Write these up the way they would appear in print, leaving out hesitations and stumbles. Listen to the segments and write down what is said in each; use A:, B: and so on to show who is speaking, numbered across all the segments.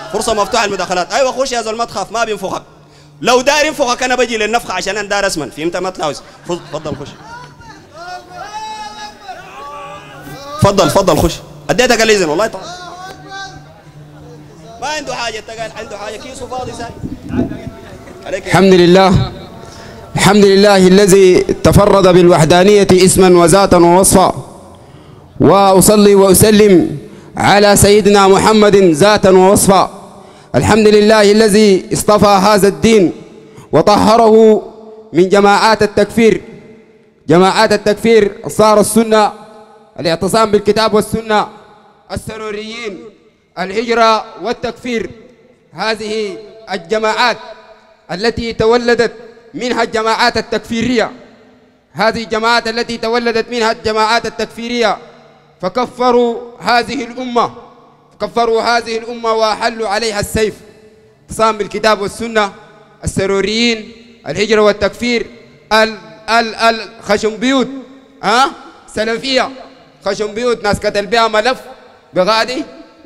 A: فرصة مفتوحة المداخلات. أيوة خش يا زول ما تخاف ما بينفخك. لو داير ينفخك أنا بجي للنفخة عشان أنا داير أسمن. فهمت ما تلاوز. تفضل خش. تفضل خش. اديتك الاذن والله طبعا. ما عنده حاجه تقال عنده حاجه كيسه فاضي ساي.
B: الحمد لله الذي تفرد بالوحدانية اسما وذاتا ووصفا، وأصلي وأسلم على سيدنا محمد ذاتا ووصفا. الحمد لله الذي اصطفى هذا الدين وطهره من جماعات التكفير صار السنة، الاعتصام بالكتاب والسنة، السروريين، الهجرة والتكفير. هذه الجماعات التي تولدت منها الجماعات التكفيرية، فكفروا هذه الأمة وحلوا عليها السيف. اعتصام بالكتاب والسنة، السروريين، الهجرة والتكفير، الخشنبيوت سلفية، خشنبيوت ناس قتل بها ملف بغادي،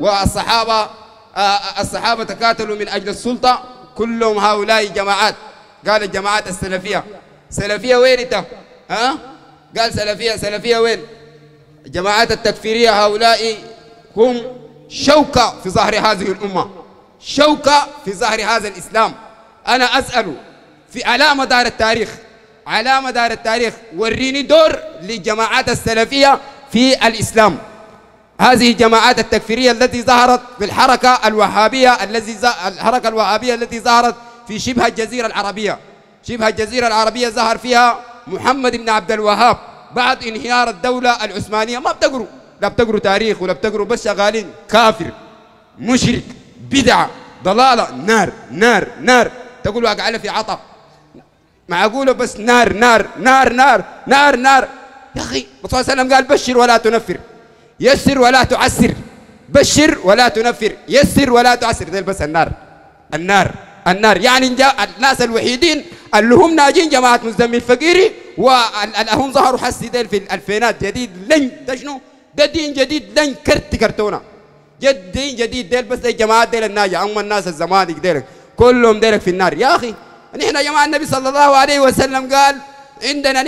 B: والصحابة تكاتلوا من أجل السلطة، كلهم هؤلاء جماعات. قال الجماعات السلفية. سلفية وين انت؟ قال سلفية وين؟ الجماعات التكفيرية هؤلاء هم شوكة في ظهر هذه الأمة، شوكة في ظهر هذا الإسلام. أنا أسأل على مدار التاريخ وريني دور للجماعات السلفية في الإسلام. هذه الجماعات التكفيرية التي ظهرت في الحركة الوهابية التي ظهرت في شبه الجزيرة العربية ظهر فيها محمد بن عبد الوهاب بعد انهيار الدولة العثمانية. ما لا بتقروا تاريخ ولا بتقروا، بس شغالين كافر مشرك بدعة ضلالة نار نار نار. تقول واقع في عطب معقولة، بس نار نار نار نار نار نار. يا أخي الرسول صلى الله عليه وسلم قال بشر ولا تنفر، يسر ولا تعسر، بشر ولا تنفر، يسر ولا تعسر. ده بس النار يعني الناس الوحيدين اللي هم ناجين جماعة مزدمل فقيري، والهم ظهروا حسي ديل في الألفينات جديد. لن تشنو ده دين جديد، لن كرتونا دين جديد ديل، بس دي جماعات ديل الناجة. أما الناس الزمانك ديلك كلهم ديلك في النار. يا أخي نحن يا جماعة النبي صلى الله عليه وسلم قال عندنا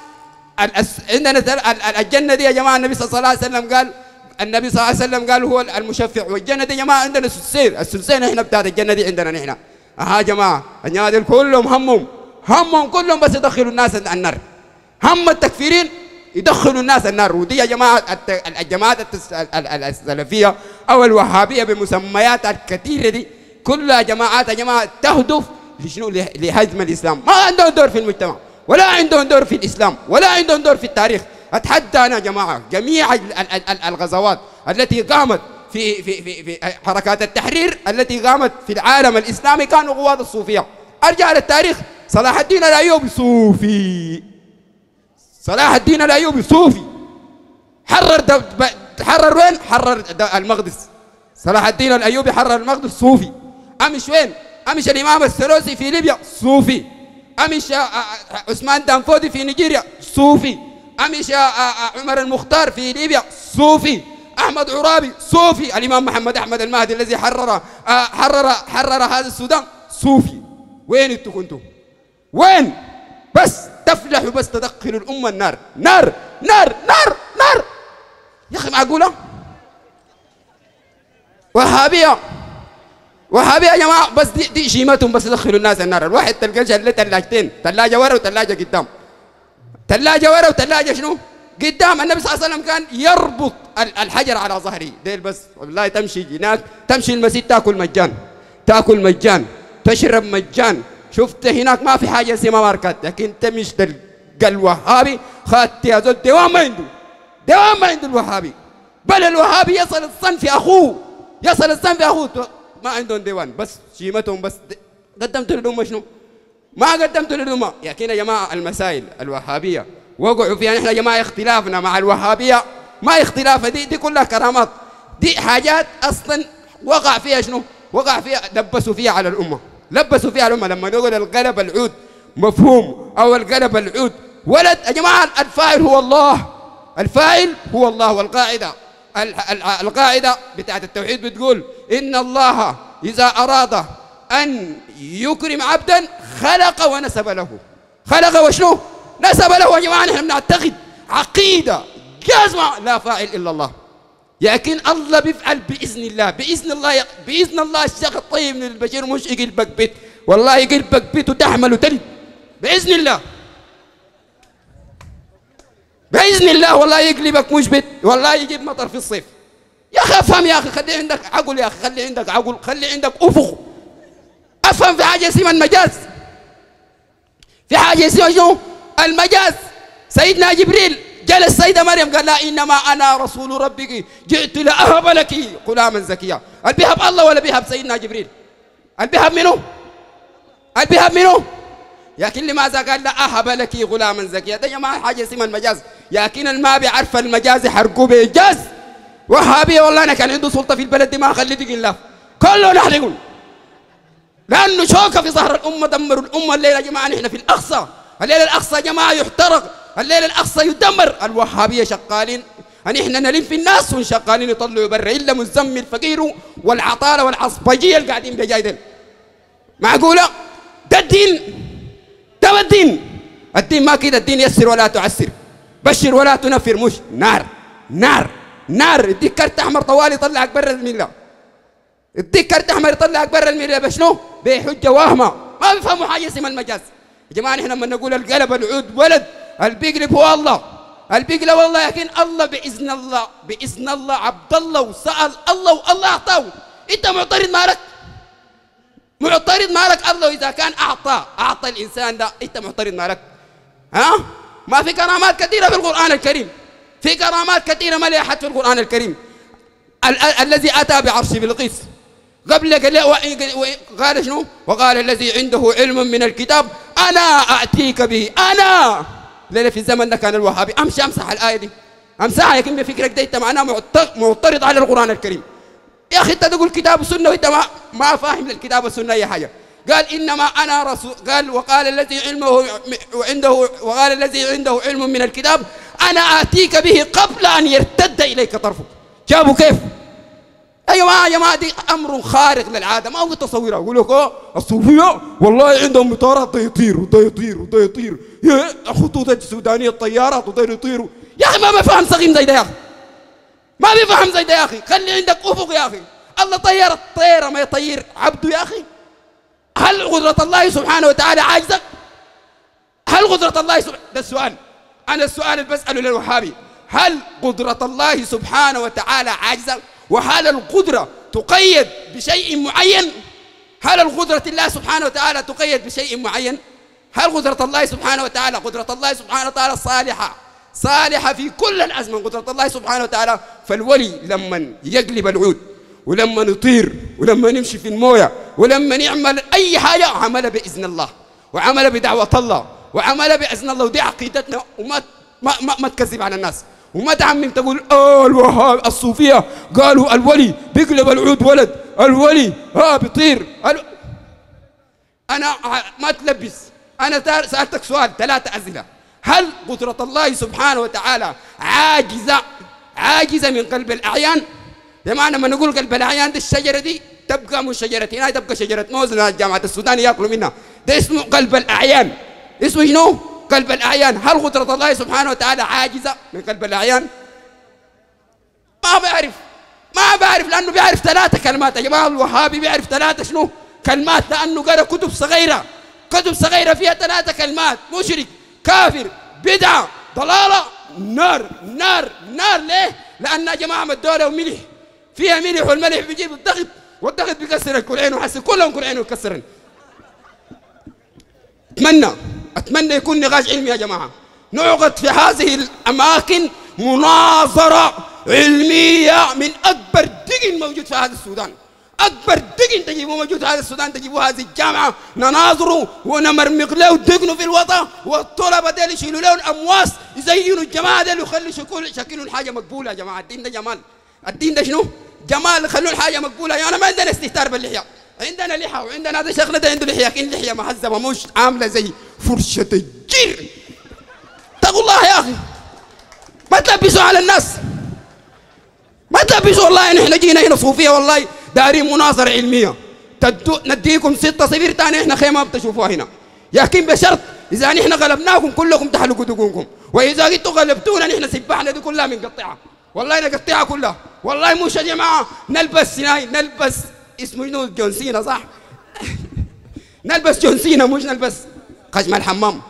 B: الجنة دي يا جماعة. النبي صلى الله عليه وسلم قال هو المشفع، والجنة دي يا جماعة عندنا السلسين احنا بتاعت الجنة دي عندنا نحن. جماعة الناس كلهم همهم كلهم بس يدخلوا الناس النار. هم التكفيرين يدخلوا الناس النار. ودي يا جماعة الجماعات السلفية أو الوهابية بمسمياتها الكثيرة دي كلها جماعات يا جماعة تهدف لشنو؟ لهدم الإسلام. ما عندهم دور في المجتمع، ولا عندهم دور في الإسلام، ولا عندهم دور في التاريخ. أتحدى أنا يا جماعة جميع الغزوات التي قامت في حركات التحرير التي قامت في العالم الإسلامي كانوا قوات الصوفية. أرجع للتاريخ، صلاح الدين الأيوبي صوفي، حرر وين؟ حرر المقدس. صلاح الدين الأيوبي حرر المقدس صوفي. أمش وين؟ أمش الإمام السلوسي في ليبيا صوفي. أمش عثمان دانفودي في نيجيريا صوفي. أمش عمر المختار في ليبيا صوفي. أحمد عرابي صوفي. الإمام محمد أحمد المهدي الذي حرر هذا السودان صوفي. وين انتوا كنتوا؟ وين؟ بس تفلحوا، بس تدخلوا الأمة النار نار نار نار نار. يا أخي معقولة؟ وهابية يا جماعة، بس دي شيمتهم، بس يدخلوا الناس النار. الواحد تلقى له ثلاجتين، ثلاجة ورا وثلاجة قدام. ثلاجة ورا وثلاجة شنو؟ قدام. النبي صلى الله عليه وسلم كان يربط الحجر على ظهره ديل بس. والله تمشي هناك، تمشي المسجد تاكل مجان، تشرب مجان. شفت هناك ما في حاجة اسمها ماركات، لكن تمشي تلقى الوهابي خدت يا زول دوام ما عنده الوهابي. بل الوهابي يصل الصنف أخوه ما عندهم ديوان، بس شيمتهم. بس قدمت للأمة شنو؟ ما قدمت للأمة. لكن يا جماعة المسائل الوهابية وقعوا فيها نحن يا جماعة. اختلافنا مع الوهابية ما اختلاف، دي كلها كرامات، دي حاجات أصلا وقع فيها شنو؟ وقع فيها لبسوا فيها على الأمة. لما نقول القلب العود مفهوم أو القلب العود ولد يا جماعة. الفاعل هو الله. والقاعدة القاعدة بتاعت التوحيد بتقول إن الله إذا أراد أن يكرم عبدا خلق ونسب له. خلق وشنو؟ نسب له. يا جماعة نحن بنعتقد عقيدة جازمة لا فاعل إلا الله، لكن الله بيفعل بإذن الله. بإذن الله، بإذن الله الشيخ الطيب من البشير مش يقلبك بيت، والله يقلبك بيت وتحمل وتلد بإذن الله. بإذن الله والله يقلبك مش بيت، والله يجيب مطر في الصيف. يا أخي افهم يا أخي، خلي عندك عقل يا أخي، خلي عندك عقل، خلي عندك أفق. أفهم في حاجة اسمها المجاز، في حاجة اسمها شنو؟ المجاز. سيدنا جبريل جلس السيدة مريم قال لا إنما أنا رسول ربك جئت لأهب لك غلاما زكيا. البيهب الله ولا بيهب سيدنا جبريل؟ البيهب منه؟ البيهب منه؟ لكن لماذا قال لا أهب لك غلاما زكيا؟ ده يا جماعة حاجة اسمها المجاز، لكن ما بيعرف المجاز يحرقوه بإيجاز. وهابية والله أنا كان عنده سلطة في البلد دي ما خليته يقول كله نحرقون، لأنه شوكة في ظهر الأمة، دمروا الأمة. الليلة يا جماعة نحن في الأقصى، الليلة الأقصى يا جماعة يحترق، الليلة الأقصى يدمر. الوهابية شغالين أن إحنا نلم في الناس ونشغالين يطلعوا برا، إلا مزمل فقير والعطالة والعصبجية اللي قاعدين بجايدين. معقولة؟ ده الدين؟ ده الدين؟ الدين ما كده، الدين يسر ولا تعسر، بشر ولا تنفر، مش نار نار نار. اديك كرت أحمر طوالي يطلعك برا الملة، اديك كرت أحمر يطلعك برا الملة بشنو؟ بحجة وهمة. ما بيفهموا حاجة اسمها المجاز. يا جماعة نحن لما نقول القلب العود ولد، البيقلب هو الله، البيقلب والله، لكن الله بإذن الله، بإذن الله. عبد الله وسأل الله والله أعطاه. أنت معترض مالك؟ معترض مالك؟ الله إذا كان أعطى الإنسان ده، أنت معترض مالك؟ ها؟ ما في كرامات كثيرة في القرآن الكريم، في كرامات كثيرة مليحة في القرآن الكريم. الذي أتى بعرش بلقيس قبل قال شنو؟ وقال الذي عنده علم من الكتاب أنا أأتيك به. أنا ليلة في الزمن ده كان الوهابي أمسح الآية دي، أمسحها، لكن بفكرك ده أنت معناه معترض على القرآن الكريم. يا أخي أنت تقول كتاب السنة وأنت ما فاهم للكتاب والسنة أي حاجة. قال إنما أنا رسول، قال وقال الذي علمه عنده، وقال الذي عنده علم من الكتاب أنا آتيك به قبل أن يرتد إليك طرفك. جابوا كيف؟ يا جماعة دي أمر خارق للعادة، ما هو تصويره. أقول لك الصوفية والله عندهم مطارات يطيروا يطير يا خطوط السودانية الطيارات يطيروا. يا أخي ما بفهم سقيم زي ده يا أخي، ما بيفهم زي ده يا أخي. خلي عندك أفق يا أخي. الله طير الطيرة ما يطير عبده يا أخي. هل قدرة الله سبحانه وتعالى عاجزة؟ هل قدرة الله سبحانه، ده السؤال، أنا السؤال اللي بسأله للوهابي، هل قدرة الله سبحانه وتعالى عاجزة؟ وهل القدرة تقيد بشيء معين؟ هل القدرة الله سبحانه وتعالى تقيد بشيء معين؟ هل قدرة الله سبحانه وتعالى، قدرة الله سبحانه وتعالى صالحة في كل الأزمنة، قدرة الله سبحانه وتعالى. فالولي لما يقلب العود ولما نطير ولما نمشي في المويه ولما نعمل أي حاجة عمل بإذن الله، وعمل بدعوة الله، وعمل بإذن الله. ودي عقيدتنا، وما ما تكذب على الناس، وما تعمم تقول الوهاب الصوفية قالوا الولي بيقلب العود ولد، الولي بيطير. أنا ما تلبس، أنا سألتك سؤال 3 أسئلة. هل قدرة الله سبحانه وتعالى عاجزة من قلب الأعيان؟ يا جماعة لما نقول قلب الأعيان دي الشجرة دي تبقى مش شجرة، هنا تبقى شجرة موز جامعة السودان يأكلوا منها، ده اسمه قلب الأعيان. اسمه شنو؟ قلب الأعيان. هل قدرة الله سبحانه وتعالى عاجزة من قلب الأعيان؟ ما بعرف لأنه بيعرف 3 كلمات. يا جماعة الوهابي بيعرف 3 شنو؟ كلمات، لأنه قرأ كتب صغيرة فيها 3 كلمات: مشرك، كافر، بدعة، ضلالة، نار. ليه؟ لأن يا جماعة مدولة وملح، فيها ملح، والملح بيجيب الضغط، والضغط بيكسر الكلعين، وحس كلهم كلعين ويكسرن. أتمنى يكون نقاش علمي يا جماعة، نعقد في هذه الأماكن مناظرة علمية من أكبر دقن موجود في هذا السودان. أكبر دقن تجيبوه موجود في هذا السودان، تجيبوه هذه الجامعة نناظروا ونمرمق له دقنه في الوطن، والطلبة ديل يشيلوا له الأمواس، يزينوا الجماعة ديل ويخلوا شكلهم حاجة مقبولة. يا جماعة الدين ده جمال، الدين ده شنو؟ جمال، خلوا الحاجة مقبولة. يعني ما عندنا استهتار باللحية، عندنا لحى، وعندنا هذا شيخنا ده عنده لحية، لكن لحية مهذبة مش عاملة زي فرشة الجير. اتقوا الله يا أخي، ما تلبسوا على الناس، ما تلبسوا. والله نحن جينا هنا صوفية والله دارين مناظرة علمية، نديكم 6-0 تاني احنا خيمة بتشوفوها هنا، لكن بشرط إذا نحن غلبناكم كلكم تحلقوا دقونكم، وإذا قلتوا غلبتونا نحن سباحنا دي كلها بنقطعها، والله نقطعها كلها، والله مش يا جماعة نلبس نلبس اسمه شنو جون سينا صح؟ نلبس جون سينا مش نلبس خشم الحمام،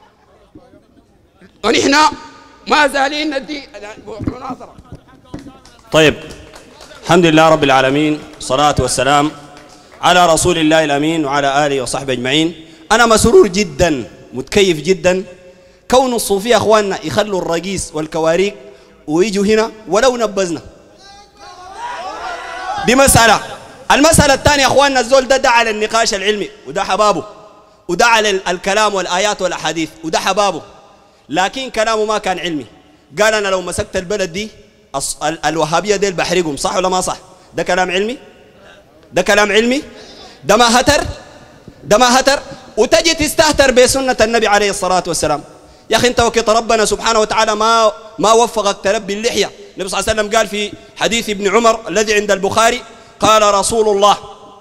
B: ونحن ما زالين ندي مناظرة.
A: طيب الحمد لله رب العالمين، الصلاة والسلام على رسول الله الأمين وعلى آله وصحبه أجمعين. أنا مسرور جدا متكيف جدا كون الصوفية أخواننا يخلوا الرقيس والكواريك ويجوا هنا ولو نبذنا. دي مسألة. المسألة الثانية أخواننا الزول ده على النقاش العلمي وده حبابه، وده على الكلام والآيات والأحاديث وده حبابه، لكن كلامه ما كان علمي. قال أنا لو مسكت البلد دي الوهابية ديل بحرقهم، صح ولا ما صح؟ ده كلام علمي؟ ده كلام علمي؟ ده ما هتر؟ ده ما هتر؟ وتجي تستهتر بسنة النبي عليه الصلاة والسلام. يا أخي أنت وكيت ربنا سبحانه وتعالى ما وفقك تربي اللحية. النبي صلى الله عليه وسلم قال في حديث ابن عمر الذي عند البخاري قال رسول الله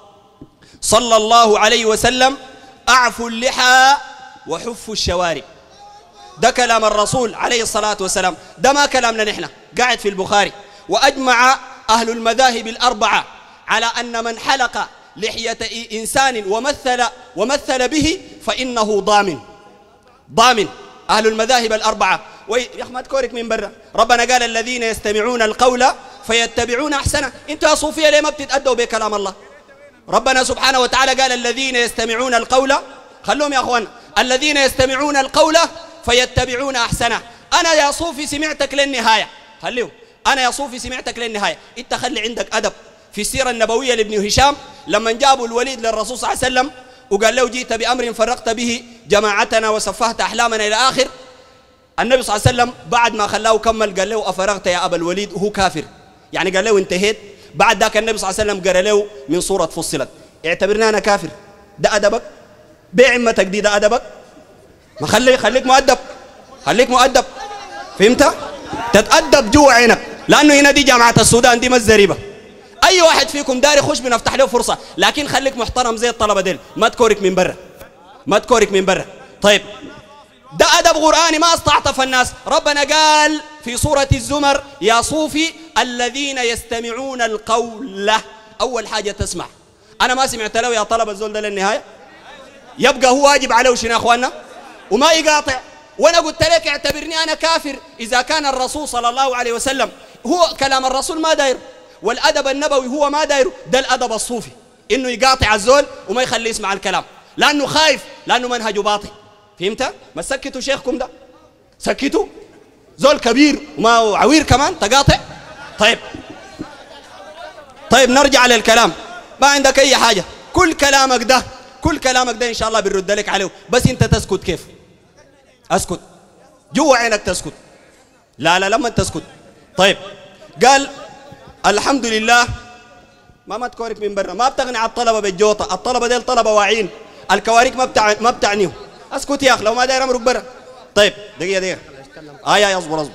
A: صلى الله عليه وسلم أعفوا اللحى وحفوا الشوارب. ده كلام الرسول عليه الصلاة والسلام، ده ما كلامنا نحن، قاعد في البخاري. وأجمع أهل المذاهب الأربعة على أن من حلق لحية إنسان ومثل به فإنه ضامن. أهل المذاهب الأربعة. يا أخي ما تكورك من برا، ربنا قال الذين يستمعون القول فيتبعون أحسنه. أنتوا يا صوفية ليه ما بتتأدوا بكلام الله؟ ربنا سبحانه وتعالى قال الذين يستمعون القول، خلوهم يا أخوان، الذين يستمعون القول فيتبعون أحسنه. أنا يا صوفي سمعتك للنهاية، خليهم، أنا يا صوفي سمعتك للنهاية. أنت خلي عندك أدب. في السيرة النبوية لابن هشام لما جابوا الوليد للرسول صلى الله عليه وسلم وقال له جئت بأمر فرقت به جماعتنا وسفهت أحلامنا إلى آخر، النبي صلى الله عليه وسلم بعد ما خلاه كمل قال له أفرغت يا أبا الوليد، وهو كافر، يعني قال له انتهيت. بعد ذاك النبي صلى الله عليه وسلم قال له من سورة فصلت اعتبرني أنا كافر. ده أدبك؟ بعمتك دي ده أدبك؟ ما خليك مؤدب، خليك مؤدب، فهمت؟ تتأدب جوا عينك، لأنه هنا دي جامعة السودان، دي مزريبة. أي واحد فيكم داري يخش بنفتح له فرصة، لكن خليك محترم زي الطلبة ديل، ما تكورك من برا، ما تكورك من برا. طيب ده أدب قرآني ما استعطف الناس. ربنا قال في سورة الزمر يا صوفي الذين يستمعون القول. أول حاجة تسمع. أنا ما سمعت له يا طلبة الزول ده للنهاية، يبقى هو واجب عليه شنو يا أخواننا؟ وما يقاطع. وأنا قلت لك اعتبرني أنا كافر إذا كان الرسول صلى الله عليه وسلم هو كلام الرسول ما داير، والأدب النبوي هو ما دايره. ده الأدب الصوفي، إنه يقاطع الزول وما يخليه يسمع الكلام، لأنه خايف، لأنه منهجه باطل. فهمت؟ ما سكتوا شيخكم ده، سكتوا زول كبير وما عوير كمان تقاطع. طيب نرجع للكلام. ما عندك أي حاجة، كل كلامك ده إن شاء الله بنرد لك عليه، بس أنت تسكت. كيف أسكت؟ جوا عينك تسكت. لا لما تسكت. طيب قال الحمد لله ما تكورك من برا، ما بتغني على الطلبة بالجوطة، الطلبة ديل طلبة واعيين، الكواريك ما بتعنيهم. اسكت يا أخ لو ما داير أمرك برا. طيب دقيقة يا اصبر.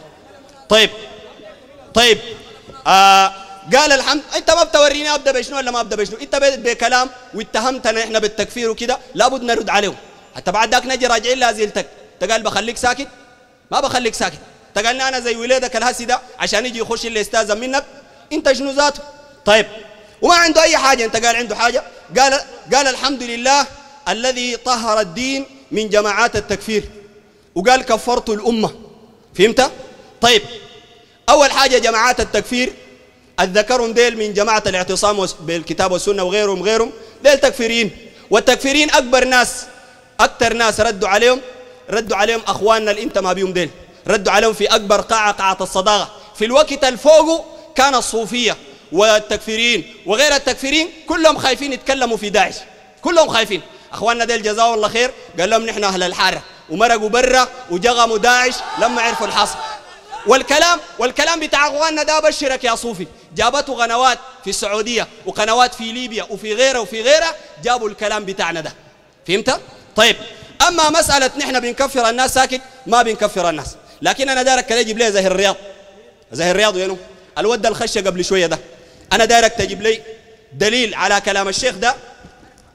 A: طيب قال الحمد. انت ما بتوريني ابدا بشنو ولا ما ابدا بشنو، انت بدت بكلام واتهمتنا احنا بالتكفير وكده، لابد نرد عليه. حتى بعد ذاك نجي راجعين لازيلتك، تقال بخليك ساكت؟ ما بخليك ساكت. تقالني انا زي ولادك الهسي ده عشان يجي يخش اللي يستاذن منك، انت شنو ذاته؟ طيب وما عنده اي حاجه، انت قال عنده حاجه. قال الحمد لله الذي طهر الدين من جماعات التكفير، وقال كفرت الامه. فهمت؟ طيب اول حاجه جماعات التكفير الذكرهم ديل من جماعه الاعتصام بالكتاب والسنه وغيرهم ديل تكفيريين، والتكفيريين اكثر ناس ردوا عليهم اخواننا اللي انت ما بيهم ديل، ردوا عليهم في اكبر قاعه الصداقه. في الوقت الفوق كان الصوفيه والتكفيريين وغير التكفيريين كلهم خايفين يتكلموا في داعش، كلهم خايفين. اخواننا ديل جزاهم الله خير قال لهم نحن اهل الحاره، ومرقوا برا وجغموا داعش لما عرفوا الحاصل. والكلام بتاع اخواننا ده بشرك يا صوفي، جابته قنوات في السعوديه وقنوات في ليبيا وفي غيرها جابوا الكلام بتاعنا ده. فهمت؟ طيب اما مساله نحن بنكفر الناس ساكت، ما بنكفر الناس، لكن انا دايرك كده اجيب لي زي الرياض وينو الود الخشه قبل شويه ده، انا دايرك تجيب لي دليل على كلام الشيخ ده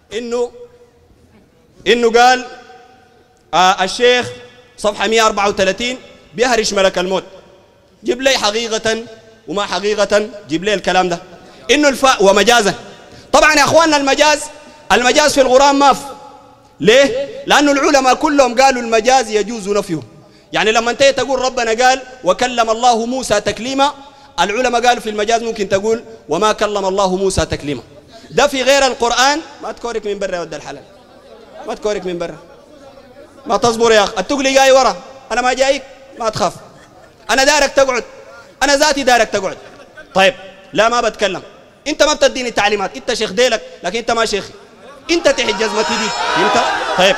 A: إنه قال الشيخ صفحة 134 بيهرش ملك الموت. جيب لي حقيقة وما حقيقة، جيب لي الكلام ده. إنه الفاء ومجازا. طبعا يا أخواننا المجاز في القرآن ما في. ليه؟ لأنه العلماء كلهم قالوا المجاز يجوز نفيه. يعني لما انت تقول ربنا قال وكلم الله موسى تكليما، العلماء قالوا في المجاز ممكن تقول وما كلم الله موسى تكليما. ده في غير القرآن. ما تكورك من برا يا ود الحلال، ما تكورك من برا، ما تصبر يا أخ. التقلي جاي ورا، أنا ما جايك، ما تخاف، أنا دارك تقعد، أنا ذاتي دارك تقعد. طيب لا ما بتكلم، أنت ما بتديني تعليمات، أنت شيخ ديلك لكن أنت ما شيخي، أنت تحت جزمتي دي أنت. طيب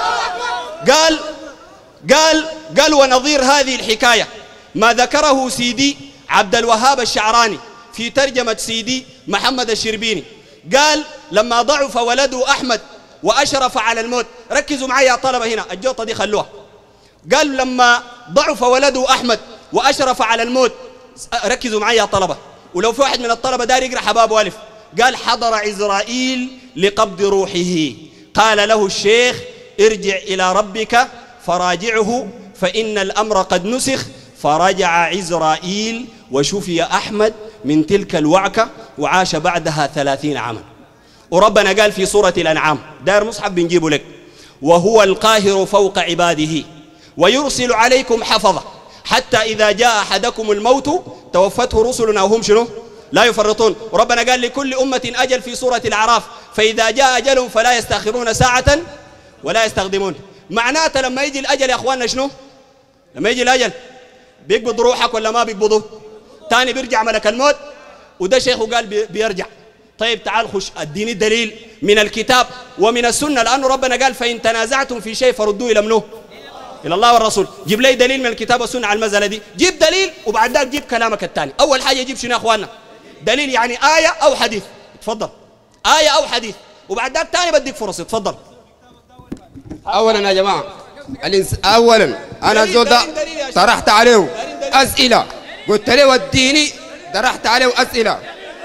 A: قال ونظير هذه الحكاية ما ذكره سيدي عبد الوهاب الشعراني في ترجمة سيدي محمد الشربيني. قال لما ضعف ولده أحمد وأشرف على الموت، ركزوا معي يا طلبة هنا الجوطة دي خلوها. قال لما ضعف ولده أحمد وأشرف على الموت، ركزوا معي يا طلبة، ولو في واحد من الطلبة دار يقرأ حباب والف. قال حضر عزرائيل لقبض روحه، قال له الشيخ ارجع إلى ربك فراجعه فإن الأمر قد نسخ. فرجع عزرائيل وشفي أحمد من تلك الوعكة وعاش بعدها 30 عاما. وربنا قال في سورة الأنعام، داير مصحف بنجيبه لك، وهو القاهر فوق عباده ويرسل عليكم حفظة حتى إذا جاء أحدكم الموت توفته رسلنا وهم شنو؟ لا يفرطون. وربنا قال لكل أمة أجل في سورة الأعراف، فإذا جاء أجلهم فلا يستأخرون ساعة ولا يستقدمون. معناته لما يجي الأجل يا أخواننا شنو؟ لما يجي الأجل بيقبض روحك ولا ما بيقبضه؟ تاني بيرجع ملك الموت، وده شيخه قال بيرجع. طيب تعال خش اديني دليل من الكتاب ومن السنة، لأنه ربنا قال فإن تنازعتم في شيء فردوه إلى منه؟ إلى الله والرسول. جيب لي دليل من الكتاب والسنة على المسألة دي، جيب دليل وبعد ذلك جيب كلامك الثاني. أول حاجة جيب شنو يا أخواننا؟ دليل، يعني آية أو حديث. تفضل آية أو حديث، وبعد ذلك ثاني بديك فرصة. تفضل.
B: أولا يا جماعة أولا أنا الزول ده طرحت عليه أسئلة، قلت له وديني، طرحت عليه أسئلة،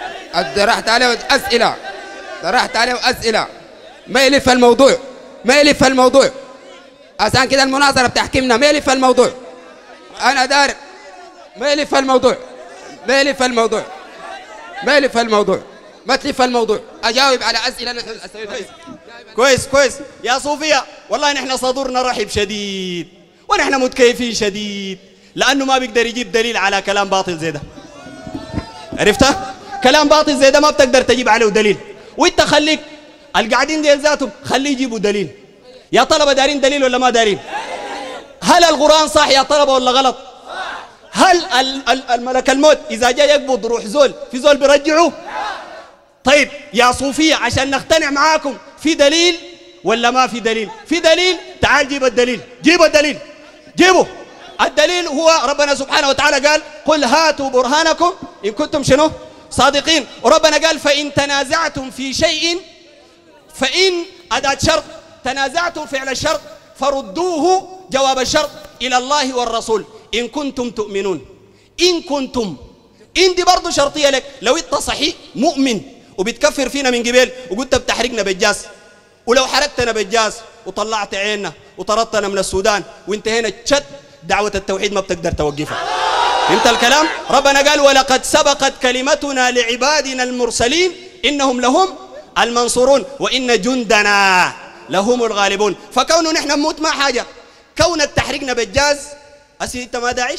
B: طرحت عليه أسئلة ما يلف الموضوع، ما يلف الموضوع. عشان كده المناظرة بتحكمنا ما يلف الموضوع. أنا دارك ما يلف الموضوع، ما يلف الموضوع، ما يلف الموضوع، ما تلف الموضوع. أجاوب على أسئلة نحن الأسئلة.
A: كويس يا صوفيا، والله نحن صدورنا رحب شديد ونحن متكيفين شديد، لأنه ما بيقدر يجيب دليل على كلام باطل زي ده. عرفته؟ كلام باطل زي ده ما بتقدر تجيب عليه دليل. وانت خليك القاعدين ديل ذاتهم خليه يجيبوا دليل. يا طلبة دارين دليل ولا ما دارين؟ هل القرآن صح يا طلبة ولا غلط؟ هل الملك الموت إذا جاء يقبض روح زول في زول بيرجعوه؟ طيب يا صوفية عشان نقتنع معاكم، في دليل ولا ما في دليل؟ في دليل، تعال جيب الدليل، جيبوا الدليل، جيبوا الدليل. هو ربنا سبحانه وتعالى قال قل هاتوا برهانكم إن كنتم شنو؟ صادقين. وربنا قال فإن تنازعتم في شيء، فإن أداة شرط، تنازعتم فعل الشرط، فردوه جواب الشرط إلى الله والرسول إن كنتم تؤمنون. إن كنتم، إن دي برضو شرطية لك. لو انت صحيح مؤمن وبتكفر فينا من قبل وقلت بتحرقنا بالجاز، ولو حرقتنا بالجاز وطلعت عيننا وطردتنا من السودان وانتهينا تشد، دعوة التوحيد ما بتقدر توقفها. فهمت الكلام؟ ربنا قال ولقد سبقت كلمتنا لعبادنا المرسلين إنهم لهم المنصورون وإن جندنا لهم الغالبون. فكونه نحن نموت ما حاجة، كونك تحرقنا بالجاز أسي أنت ما داعش؟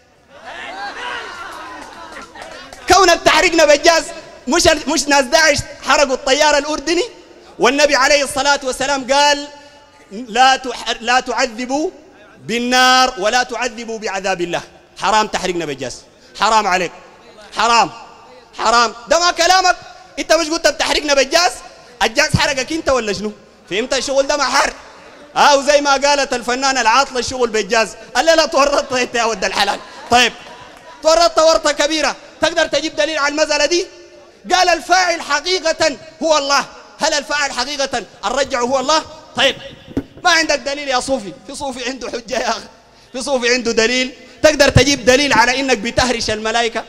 A: كونك تحرقنا بالجاز، مش ناس داعش حرقوا الطيار الأردني، والنبي عليه الصلاة والسلام قال لا تعذبوا بالنار ولا تعذبوا بعذاب الله. حرام تحرقنا بالجاز، حرام عليك، حرام حرام. ده ما كلامك، انت مش قلت بتحرقنا بالجاز؟ الجاز حرقك انت ولا شنو؟ فهمت الشغل ده ما حرق. وزي ما قالت الفنانة العاطلة الشغل بالجاز، الليلة تورطت انت يا ود الحلال. طيب تورطت ورطة كبيرة، تقدر تجيب دليل على المسألة دي؟ قال الفاعل حقيقة هو الله. هل الفاعل حقيقة الرجع هو الله؟ طيب ما عندك دليل يا صوفي. في صوفي عنده حجة يا أخي، في صوفي عنده دليل. تقدر تجيب دليل على إنك بتهرش الملائكة؟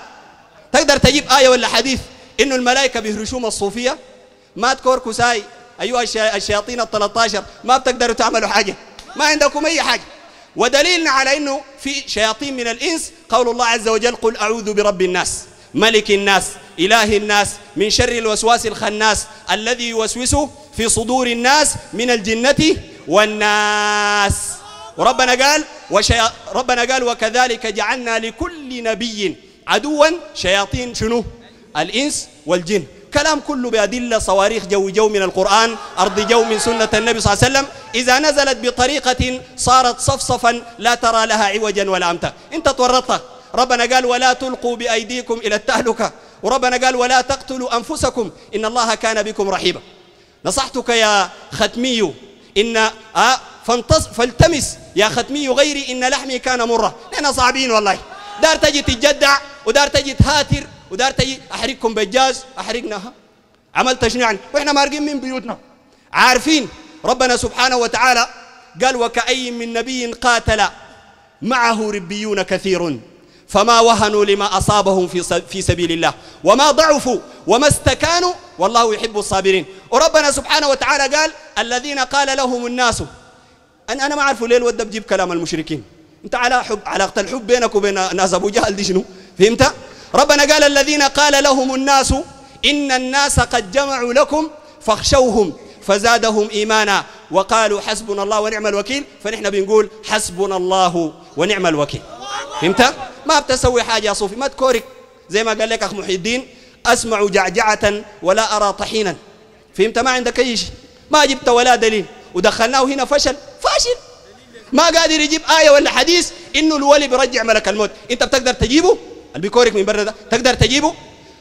A: تقدر تجيب آية ولا حديث إنه الملائكة بيهرشوم الصوفية؟ ما تكور كساي أيها الشياطين ال13 ما بتقدروا تعملوا حاجة، ما عندكم أي حاجة. ودليلنا على أنه في شياطين من الإنس قول الله عز وجل قل أعوذ برب الناس ملك الناس إله الناس من شر الوسواس الخناس الذي يوسوس في صدور الناس من الجنة والناس. ربنا قال وكذلك جعلنا لكل نبي عدوا شياطين شنو؟ الإنس والجن. كلام كله بأدلة صواريخ جو من القرآن، أرض جو من سنة النبي صلى الله عليه وسلم، إذا نزلت بطريقة صارت صفصفا لا ترى لها عوجا ولا أمتا. أنت تورطت. ربنا قال ولا تلقوا بأيديكم إلى التهلكة، وربنا قال ولا تقتلوا أنفسكم إن الله كان بكم رحيبا. نصحتك يا ختمي إن فالتمس يا ختمي غيري إن لحمي كان مرة. نحن صعبين والله، دار تجي تتجدع ودار تجي تهاتر ودار تجي أحرقكم بالجاز، أحرقناها عملت شنو يعني؟ وإحنا مارقين من بيوتنا عارفين. ربنا سبحانه وتعالى قال وكأي من نبي قاتل معه ربيون كثير فما وهنوا لما أصابهم في سبيل الله وما ضعفوا وما استكانوا والله يحب الصابرين. وربنا سبحانه وتعالى قال الذين قال لهم الناس أنا ما أعرف ليه الود بجيب كلام المشركين. أنت على حب، علاقة الحب بينك وبين ناس أبو جهل دي شنو؟ فهمت؟ ربنا قال الذين قال لهم الناس إن الناس قد جمعوا لكم فاخشوهم فزادهم إيمانا وقالوا حسبنا الله ونعم الوكيل. فنحن بنقول حسبنا الله ونعم الوكيل. فهمت؟ ما بتسوي حاجة يا صوفي، ما تكورك زي ما قال لك أخ محي الدين أسمع جعجعة ولا أرى طحينا. فهمت؟ ما عندك أي شيء، ما جبت ولا دليل، ودخلناه هنا فاشل ما قادر يجيب آية ولا حديث إنه الولي برجع ملك الموت. أنت بتقدر تجيبه؟ اللي بيكورك من برا ده تقدر تجيبه؟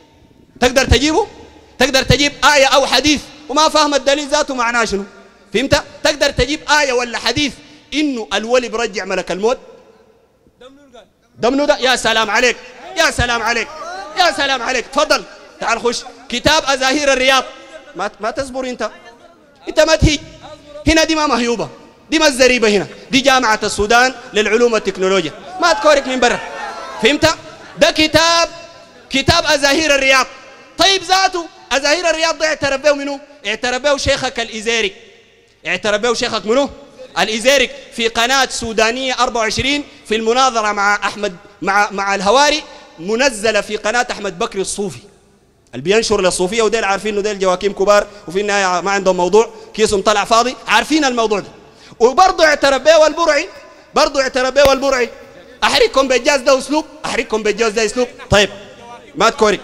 A: تقدر تجيب آية أو حديث وما فاهم الدليل ذاته معناه شنو؟ فهمت؟ تقدر تجيب آية ولا حديث إنه الولي برجع ملك الموت؟ دمنو ده. يا سلام عليك، يا سلام عليك، يا سلام عليك. تفضل تعال خش كتاب أزاهير الرياض. ما تصبر أنت ما تهيج هنا. دي ما مهيوبة، دي ما الزريبة هنا، دي جامعة السودان للعلوم والتكنولوجيا. ما تكورك من برا. فهمت؟ ده كتاب أزاهير الرياض. طيب ذاته أزاهير الرياض ده اعترف به منو؟ اعترف به شيخك الإزيرك. اعترف به شيخك منو؟ الإزيرك في قناة سودانية 24 في المناظرة مع أحمد مع الهواري، منزلة في قناة أحمد بكر الصوفي اللي بينشر للصوفية، وديل عارفين إنه ديل جواكيم كبار وفي النهاية ما عندهم موضوع، كيسهم طلع فاضي، عارفين الموضوع ده. وبرضه اعترف به والبرعي، أحرقكم بالجاز ده أسلوب، أحرقكم بالجاز ده أسلوب. طيب ما تكورك.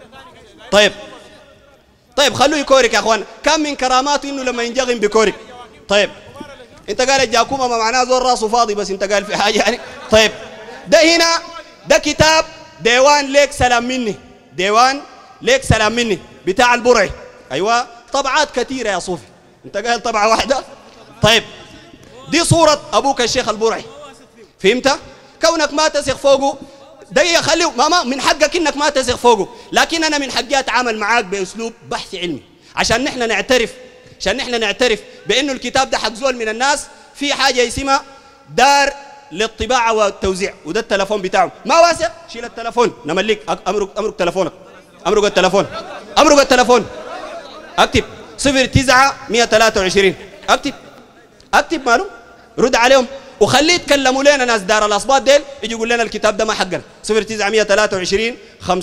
A: طيب خلوه يكورك يا أخوان. كم من كراماته إنه لما ينجغم بكورك. طيب انت قال الجاكومة ما معناه زور راسه فاضي، بس انت قال في حاجة يعني. طيب ده هنا ده كتاب ديوان ليك سلام مني، ديوان ليك سلام مني بتاع البرعي. ايوه طبعات كثيرة يا صوفي، انت قال طبعة واحدة. طيب دي صورة ابوك الشيخ البرعي. فهمت؟ كونك ما تثق فوقه ده خليه ماما من حقك انك ما تثق فوقه، لكن انا من حقي اتعامل معاك باسلوب بحث علمي عشان نحن نعترف بانه الكتاب ده حق زول من الناس في حاجه اسمها دار للطباعه والتوزيع، وده التلفون بتاعه. ما واسع شيل التلفون نمليك. امرك تلفونك، امرك التلفون اكتب 09-123 اكتب ماله، رد عليهم وخليه يتكلموا لنا ناس دار الاصباط ديل يجي يقول لنا الكتاب ده ما حقنا. 09-123